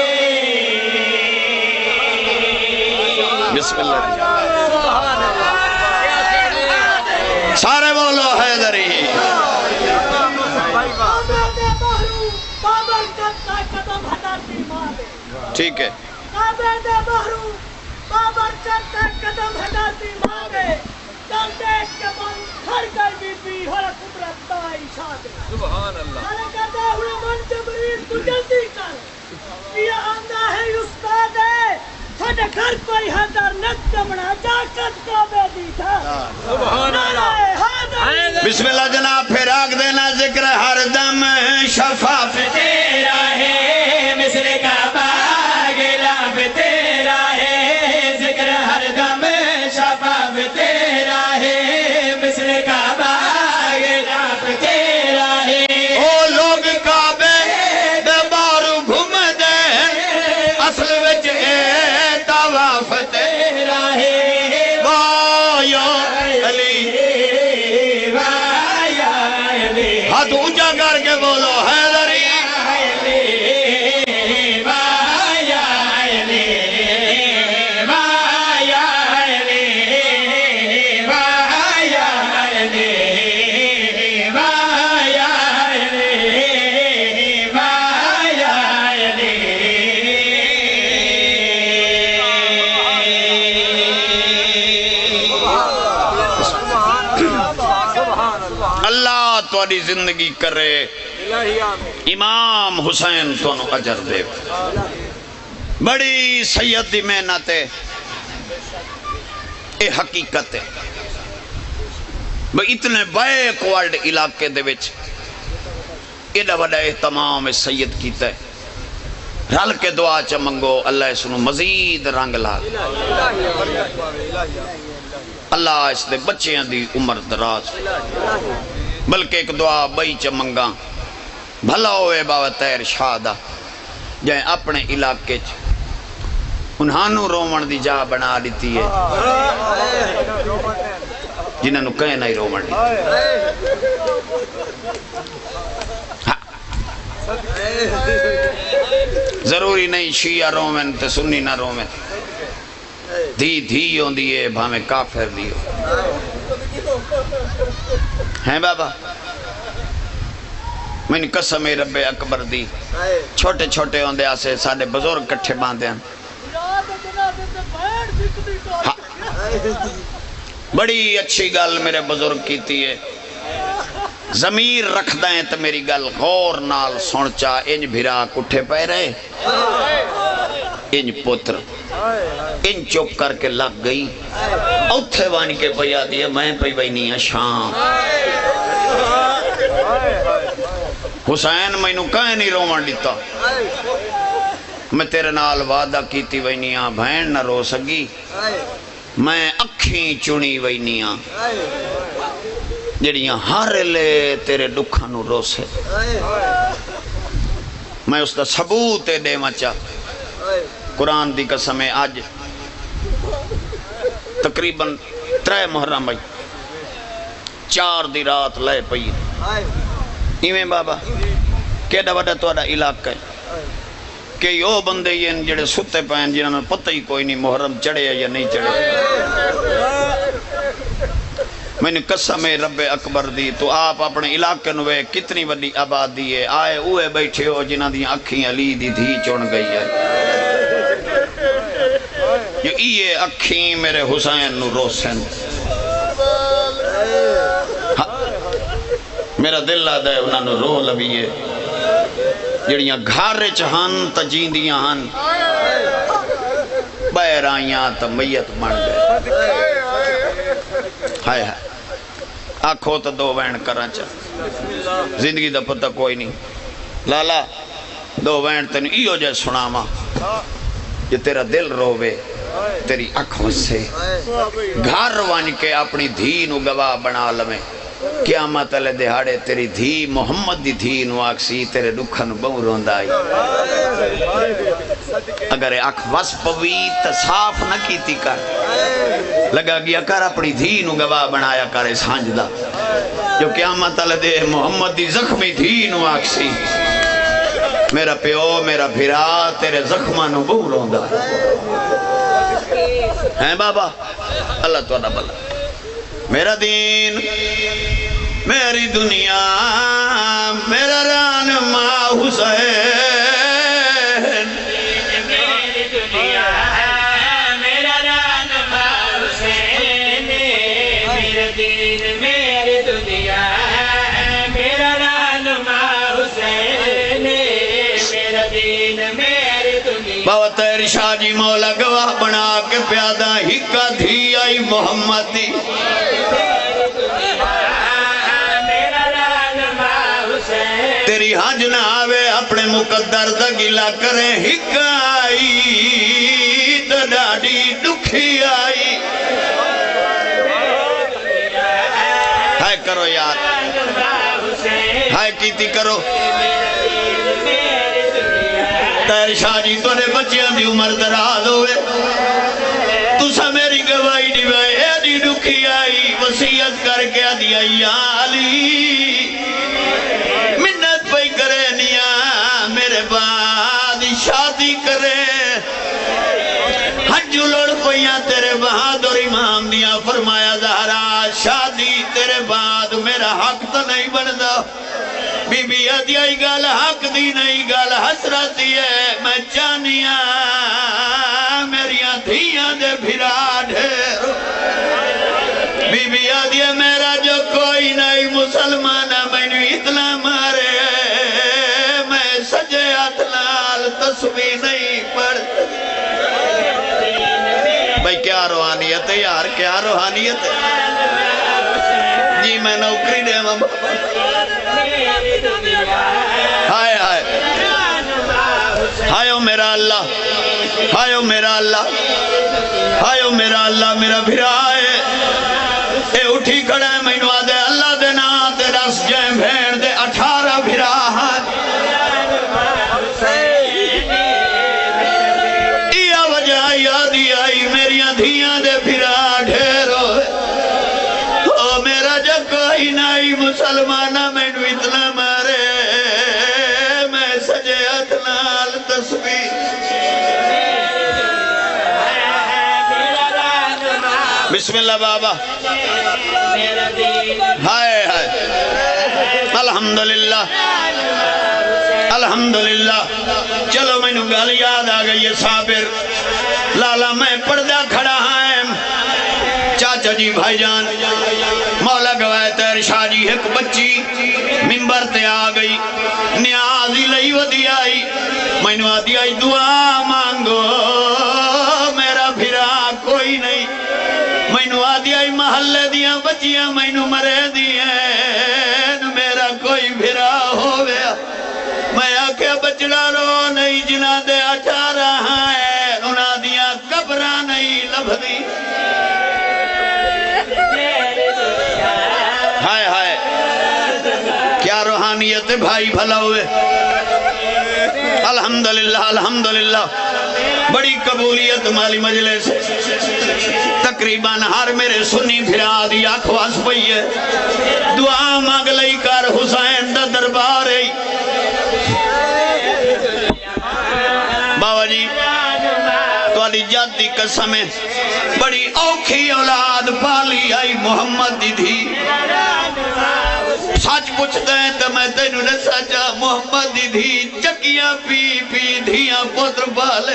بسم اللہ سارے بولو حیدری ٹھیک ہے کعبے دے بہرو بابر چلتے قدم ہٹاتی مانگے چلتے کے من ہر گئی بی بی ہر قدرت تائی شادے سبحان اللہ ہر کہتے ہوئے من جبریل تو جلدی کر یہ آندہ ہے استاد ہے ساڑھے گھر کوئی حیدر نت کمنا جاکت کعبے دی تھا سبحان اللہ بسم اللہ جناب پھر آگ دینا ذکر ہر دم شفاف تیرا ہے مثل کعبہ غلاف تیرا ہے ذکر ہر دم شفاف تیرا ہے مثل کعبہ غلاف تیرا ہے او لوگ کعبے دے بارو گھوم دے اصل وچ اے طواف تیرا ہے وایا علی وایا علی ہاتھ اونچا کر کے بولو حیدری اللہ تواڈی زندگی کرے امام حسین تونوں اجر دے بڑی سید دی محنت ہے اے حقیقت ہے بھئی اتنے بیک ورلڈ علاقے دے وچ ایڈا بڑا اہتمام سید کیتا ہے رل کے دعا چا منگو اللہ سنو مزید رنگ لا اللہ اس دے بچیاں دی عمر دراز بلکہ ایک دعا بئی چا منگا بھلا ہوئے بابا تیر شادہ جائیں اپنے علاقے چ انہانو رومن دی جا بنا دیتی ہے جنہاں نو کہیں نہیں رومن دیتی ضروری نہیں شیعہ رومن تے سنی نہ رومن دھی دھی ہوں دیئے بھامیں کافر دیو ہیں بابا میں نے قسم رب اکبر دی چھوٹے چھوٹے ہوں دے آسے ساڑھے بزرگ کٹھے باندھے ہیں بڑی اچھی گل میرے بزرگ کیتی ہے ضمیر رکھ دائیں تو میری گل غور نال سنچا انج بھرا کٹھے پہ رہے انج پتر ان چوک کر کے لگ گئی اوتھے وانی کے پیا دیا میں پہ بینی ہے شام حسین میں نو کہیں نہیں رومن دیتا میں تیرے نال وعدہ کیتی وینیاں بہن نہ رو سگی میں اکھیں چنی وینیاں جڑیاں ہر لے تیرے دکھاں نو رو سے میں اس دا ثبوت دے مچا قرآن دی قسم ہے آج تقریباً ترے محرم بھائی چار دی رات لے پئی ایویں بابا کیڑا وڈا تواڈا علاقہ ہے کہ یو بندے یہ جڑے ستے پین جنہاں نے پتہ ہی کوئی نہیں محرم چڑھے یا نہیں چڑھے میں نے قسم رب اکبر دی تو آپ اپنے علاقے نوے کتنی وڈی آبادی ہے آئے اوے بیٹھے ہو جنہاں دی اکھیں علی دی دھی چون گئی ہے یہ ایے اکھیں میرے حسین نو روسن میرا دل آدھا ہے انہاں نو رو لبیے جڑیاں گھر چہن تا جیندیاں ہن بیر آئیاں تا میت بن گئے ہائے ہائے آنکھوں تا دو وین کران چا زندگی دا پتہ کوئی نہیں لالا دو وین تین ایو جائے سناما یہ تیرا دل روے تیری اکھوں سے گھر روان کے اپنی دھینو گواہ بنا لمیں قیامت علیہ دہاڑے تیری دھی محمد دی دھی نو آکسی تیرے دکھن بہو روندائی اگر اکھ وس پوی تا صاف نہ کیتی کر لگا گیا کر اپنی دھی نو گواہ بنایا کرے سانجدہ جو قیامت علیہ دے محمد دی زخمی دھی نو آکسی میرا پیو میرا بھیرا تیرے زخمانو بہو روندائی ہیں بابا اللہ تو نہ بلا میرا دین میری دنیا میرا رہنما حسین میری دنیا میرا رہنما حسین میرا دین میری دنیا میرا رہنما حسین میرا دین میری دنیا بابا تیری شاہ جی مولا گواہ بنا کے پیادہ ہکا دھی آئی محمد دی تیری حج نہ آوے اپنے مقدر دا گلا کریں ہکائی دا ڈاڑی دکھی آئی ہائے کرو یار ہائے کیتی کرو تیری شاہ جی تو نے بچیاں دی عمر دراز ہوئے تو سا میری گواہی دیوائے اے دی دکھی آئی وسیعت کر کے دیا یا علی منت پہ کرے نیا میرے بعد شادی کرے حج لڑ پہیاں تیرے بہادر امام دیا فرمایا زہرا شادی تیرے بعد میرا حق تو نہیں بندہ بی بی ادیائی گال حق دی نہیں گال حسرتی ہے میں چانیاں میریاں دھیاں دے بھرا ڈھیر بی بی ادیا میرا جو کوئی نہیں مسلمانہ میں نے اتنا مارے میں سجے اتنال تسبیح نہیں پڑھ بھائی کیا روحانیت ہے یار کیا روحانیت ہے جی میں نوکری دے ماں ہائے ہائے ہائے میرا اللہ ہائے میرا اللہ ہائے میرا اللہ میرا بھرا ہے اے اٹھی کھڑا ہے میں نوا دے اللہ دے نا دے دس جائیں بھین دے اٹھارہ بھرا ہے ایا وجہ یادی آئی میریاں دھیاں دے بھرا ڈھیرو او میرا جو کوئی نائی مسلمانہ میں نو اتنا مارے میں سجے اتنال تسبیح بسم اللہ بابا ہائے ہائے الحمدللہ الحمدللہ چلو میں نو گل یاد آگئی ہے صابر لالا میں پردہ کھڑا ہے چاچا جی بھائی جان مولا گوائے تیر شاہ جی ایک بچی ممبر تے آگئی نیازی لئی ودی آئی میں نو آدھی آئی دعا مانگو میرا بھرا کوئی نہیں میں نو آدھی آئی محلے دیا بچیاں میں نو مرے دیا میرا کوئی بھرا ہو گیا میں آکے بچڑا رو نہیں جنا دے اٹھا رہا ہے انہا دیا قبرہ نہیں لبھ دی ہائے ہائے کیا روحانیت بھائی بھلا ہوئے الحمدللہ الحمدللہ بڑی قبولیت مالی مجلس تقریباً ہر میرے سنی بھرا دی آنکھواز پئی ہے دعا مانگ لئی کر حسین دا دربار ہے بابا جی تو علی جاتی قسم ہے بڑی اوکھی اولاد پالی آئی محمد دی تھی سچ پوچھتے ہیں تو میں تینو نے سچا محمد دی تھی چکیاں پی پی دھیاں پتر پالے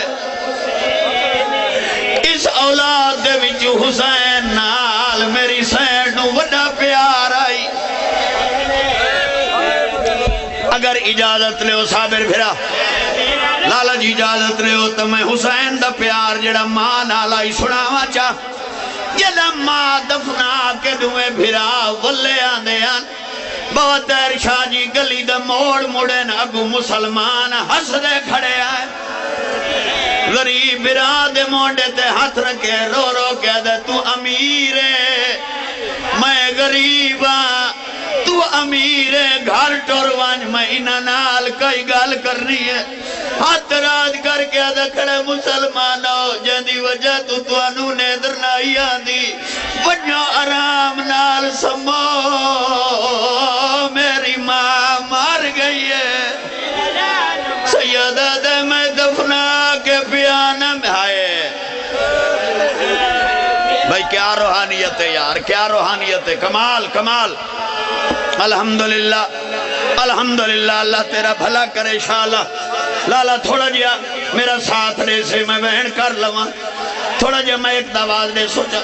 اس اولاد دے وچ حسین نال میری سین نو وڈا پیار آئی اگر اجازت لے ہو صابر بھرا لالا جی اجازت لے ہو تو میں حسین دا پیار جڑا ماں نالا ہی سناوا چاہ جڑا ماں دفنا کے دوئے بھرا ولے آنے آن بہت ارشاہ جی گلی دا موڑ موڑے نا اگو مسلمان ہس دے کھڑے آئے غریب بھرا دے موڑے تے ہاتھ رکھے رو رو کہہ دے تو امیر ہے میں غریبا تو امیر ہے گھر ٹوروان میں انہ نال کئی گال کرنی ہے ہاتھ رات کر کے دکھڑے مسلمانوں جندی وجہ تو تو انہوں نے در نائی آندی بنیو آرام نال سمو میری ماں مار گئی ہے سیدہ دے میں دفنا کے پیانہ میں آئے بھائی کیا روحانیت ہے یار کیا روحانیت ہے کمال کمال الحمدللہ الحمدللہ اللہ تیرا بھلا کرے شاءاللہ لالا تھوڑا جیا میرا ساتھ دے سے میں بہن کر لواں تھوڑا جیا میں ایک دواز دے سوچا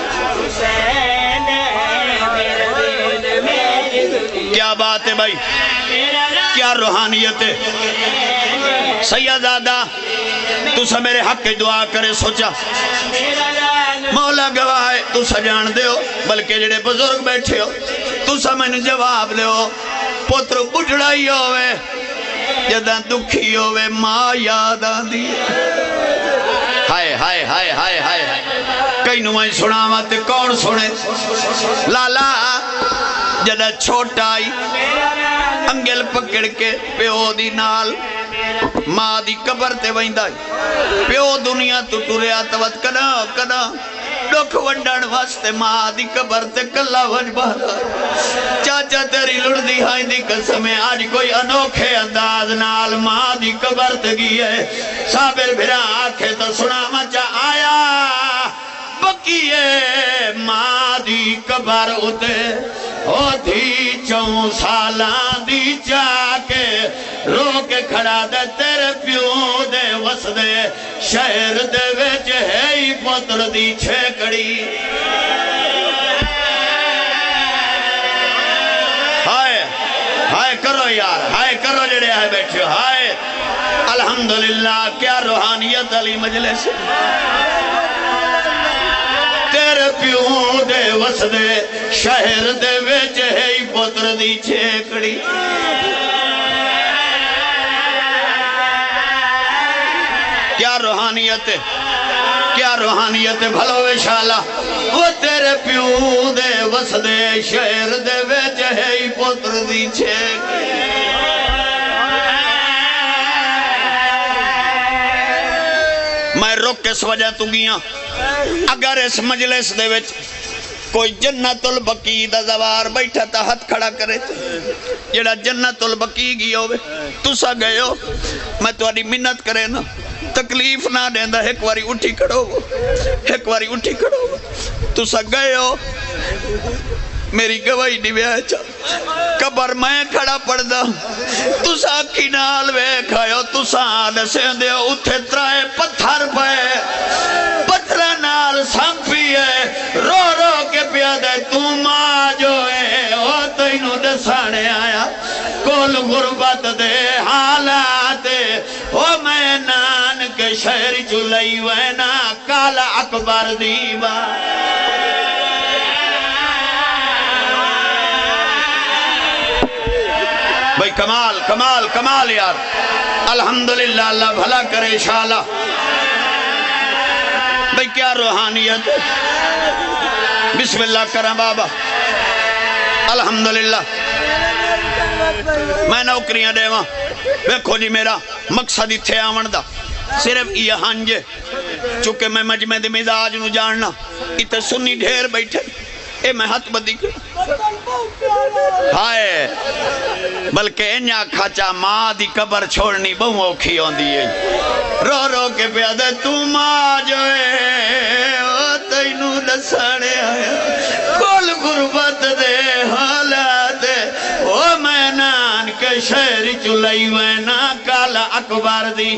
کیا بات ہے بھائی کیا روحانیت ہے سیدادہ تو سا میرے حق کی دعا کرے سوچا مولا گواہ ہے تو سا جان دے ہو بلکہ جڑے بزرگ بیٹھے ہو تو سا میں نے جواب دے ہو پتر بجھڑائی ہوئے جدہ دکھی ہوئے ماں یاد آن دی ہائے ہائے ہائے ہائے ہائے کئی نمائیں سناواتے کون سنے لالا جدہ چھوٹا آئی انگل پکڑ کے پیو دی نال ماں دی قبر تے ویندائی پیو دنیا تو ٹوریا توت کنا کنا ڈوکھ ونڈان واسطے ماں دی قبر تے کلا وج بہتا چاچا تیری لڑ دی ہائی دی قسمیں آج کوئی انوکھے انداز نال ماں دی قبر تے گئی ہے صابر بھرا آنکھیں تو سنا مچا آیا بکیے ماں دی قبر اتے او دی چون سالان دی چاکے رو کے کھڑا دے تیرے پیوں دے وس دے شہر دے ویچ ہے ہی پتر دی چھیکڑی ہائے ہائے کرو یار ہائے کرو جڑے آئے بیٹھے ہائے الحمدللہ کیا روحانیت علی مجلس تیرے پیوں دے وس دے شہر دے ویچ ہے ہی پتر دی چھیکڑی کیا روحانیت ہے کیا روحانیت ہے بھلو وشالہ وہ تیرے پیوں دے وس دے شہر دے ویچ ہے ہی پتر دی چھیکڑی میں رک اس وجہ تو گیا اگر اس مجلس دے وچ کوئی جنت البقی دا زوار بیٹھا تا ہاتھ کھڑا کرے جڑا جنت البقی گیا ہوئے تو سا گئے ہو میں تو آنی منت کرے نا تکلیف نہ دیندہ ایک واری اٹھی کھڑو ہو ایک واری اٹھی کھڑو ہو تو سا گئے ہو میری گواہی نہیں وے چا قبر میں کھڑا پڑ دا تو سا کی نال وے کھائیو تو سا آدھے دے اتھے ترائے پتھر پائے پتھر نال سانپی ہے رو رو کے پیادے تو ماں جو ہے او تو انہوں دے سانے آیا کول غربت دے حالات او میں نان کے شہر چلائی وینا کالا اکبر دیوا بھئی کمال کمال کمال یار الحمدللہ اللہ بھلا کرے انشاءاللہ بھئی کیا روحانیت بسم اللہ کرم بابا الحمدللہ میں نوکریاں دے وہاں بیکھو جی میرا مقصد ہی تھے آمن دا صرف یہ ہنجے چونکہ میں مجمع دی مزاج نو جاننا اتنے سنی ڈھیر بیٹھے اے میں ہاتھ بدی کر ہائے بلکہ انیا کھاچا ماں دی قبر چھوڑنی بہوں اوکھی ہوں دیئے رو رو کے پیادے تو ماں جو ہے او تینو دسانے آیا کول غربت دے حالات او میں نان کے شہر چلائی وینا کالا اکبر دی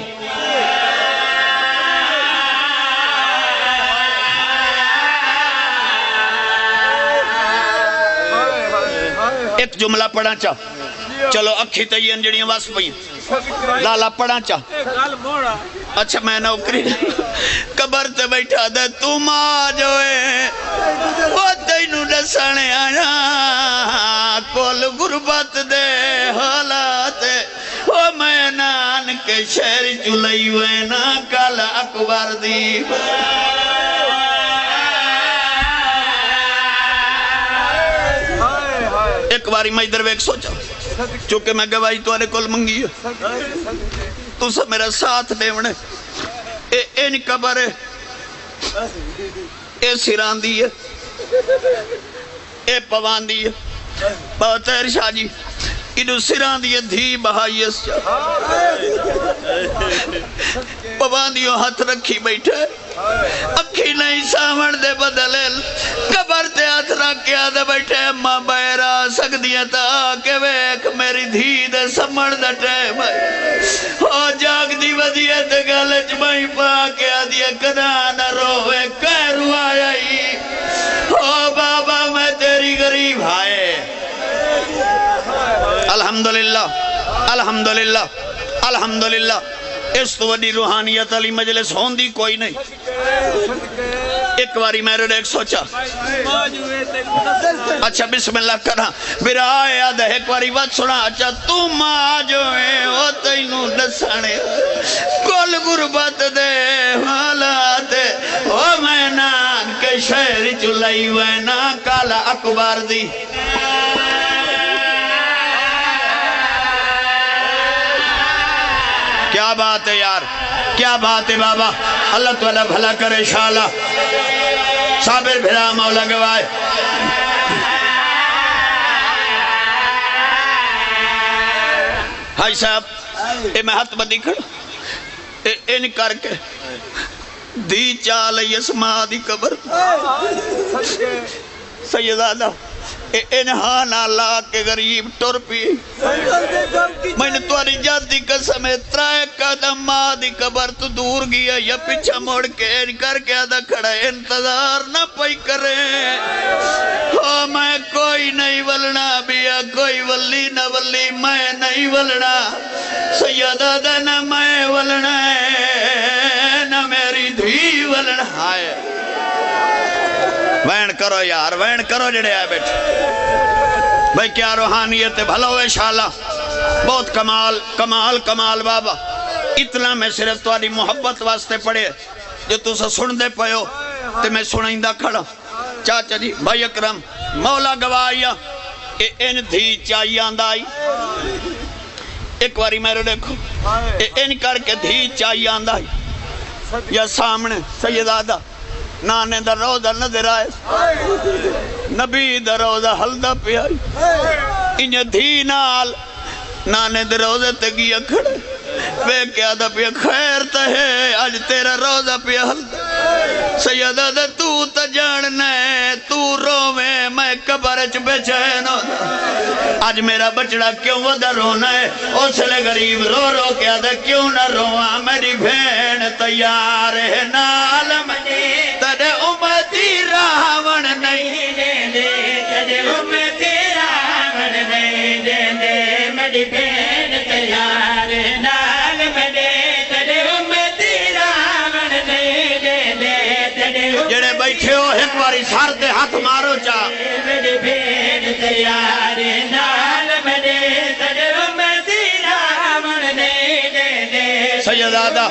ایک جملہ پڑھا چاہ چلو اکھی تیین جڑیاں واس پئیں لالا پڑھا چاہ اچھا میں نوکری قبر تے بیٹھا دے تو ماں جوئے وہ تینو نسانے آیا کول غربت دے حالات وہ میں نان کے شہر چلائی ہوئے نا کالا اکبر دی ایک باری میں ادھر ایک سوچا چونکہ میں گواہی تو آنے کول منگی ہے تو سب میرا ساتھ دے ونے اے این قبر ہے اے سیران دی ہے اے پوان دی ہے بہتر شاہ جی انہوں سیران دی دھی بہائی اس پوان دیوں ہاتھ رکھی بیٹھے اکھی نہیں سامن دے بدلے قبر تے ہاتھ رکھ دے بیٹھے ماں بیرا سک دیا تا کہ ویک میری دھی دے سمن دے ٹیم ہو جاگ دی ودیے دے گلچ میں پا کے آدیا کدا نہ روے کہرو آیا ہی ہو بابا میں تیری غریب آئے الحمدللہ الحمدللہ الحمدللہ اس تو وڈی روحانیت علی مجلس ہوندی کوئی نہیں ایک باری میں نے ایک سوچا اچھا بسم اللہ کرنا برائے آدھے ایک باری بات سنا اچھا تم آجوئے او تینو نسانے کل غربت دے حالات او میں نان کے شہر چلائی ہوئے نا کالا اکبر دی کیا بات ہے یار کیا بات ہے بابا اللہ تعالیٰ بھلا کرے شاءاللہ صابر بھرا مولا گوائے بھائی صاحب اے میں ہاتھ بدی کھڑا اے ان کر کے دی چال یسما دی قبر سیدادہ اے انہانا لا کے غریب ٹر پی میں نے تواری جاتی قسم ہے ترائے قدم ماں دی قبر تو دور گیا یا پیچھا موڑ کے ان کر کے آدھا کھڑا انتظار نہ پائی کرے ہو میں کوئی نہیں ولنا بیا کوئی ولی نہ ولی میں نہیں ولنا سیدہ دا نہ میں ولنا ہے نہ میری دھی ولنا ہے وین کرو یار وین کرو جڑے آئے بیٹھے بھائی کیا روحانیت بھلا ہوئے شاءاللہ بہت کمال کمال کمال بابا اتنا میں صرف تاری محبت واسطے پڑے جو تو سا سن دے پہو تے میں سنائندہ کھڑا چاچا جی بھائی اکرم مولا گواہیا اے ان دھی چاہیے آندائی ایک باری میرے دیکھو اے ان کر کے دھی چاہیے آندائی یا سامنے سیدادہ نانے دا روزہ نظر آئے نبی دا روزہ حلدہ پہ آئی انہیں دھی نال نانے دا روزہ تگی اکھڑے بے کیا دا پہ خیر تہے آج تیرا روزہ پہ حلدہ سیدہ دا تو تا جاننے تو روے میں کبرچ بے چین آج میرا بچڑا کیوں ودا رونا ہے اس لے غریب رو رو کیا دا کیوں نہ رواں میری بھین تیار ہے نال مجھے تڑے امتی راون نہیں دے دے تڑے امتی راون نہیں دے دے میری بھین تیار ہے نال مجھے تڑے امتی راون نہیں دے دے تڑے جڑے بیٹھے ہو ایک باری سار دے ہاتھ مارو چاہ میری بھین تیار ہے نال مجھے تڑے امتی راون نہیں دے دے سیدادہ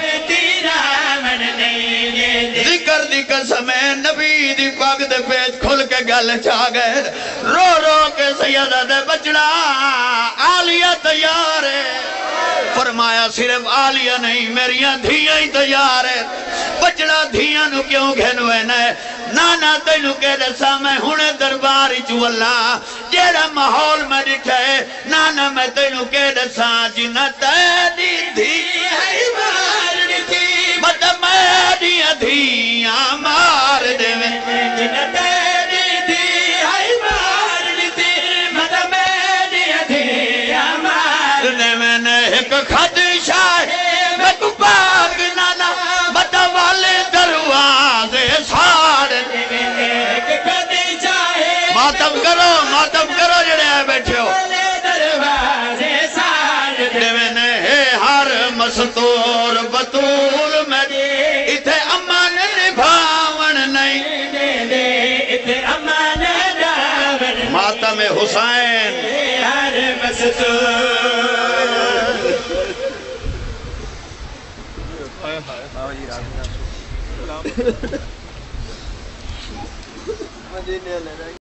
ذکر دی قسم ہے نبی دی پاک دے پیچ کھل کے گل چاہ گئے رو رو کے سیدہ دے بچڑا آلیہ تیار ہے فرمایا صرف آلیہ نہیں میریاں دھیاں ہی تیار ہے بچڑا دھیاں نو کیوں گھنوے نئے نانا تینو کے دسا میں ہونے درباری چو اللہ جیڑا محول میں دکھے نانا میں تینو کے دسا جنہ تیدی دھی ہے مار دیتی مطلب میں دیا دھیاں مار دے میں جنہ تیدی دھی ہے مار دیتی مطلب میں دیا دھیاں مار دے میں نے ایک خدشہ ہے میں کو پاک نانا مطلب والے دروازے سار دے میں ایک خدشہ ہے ماتم کرو ماتم کرو جڑے آئے بیٹھے ہو بطول میں اتھے امان نبھاون نہیں اتھے امان نبھاون ماتم حسین ہر مستور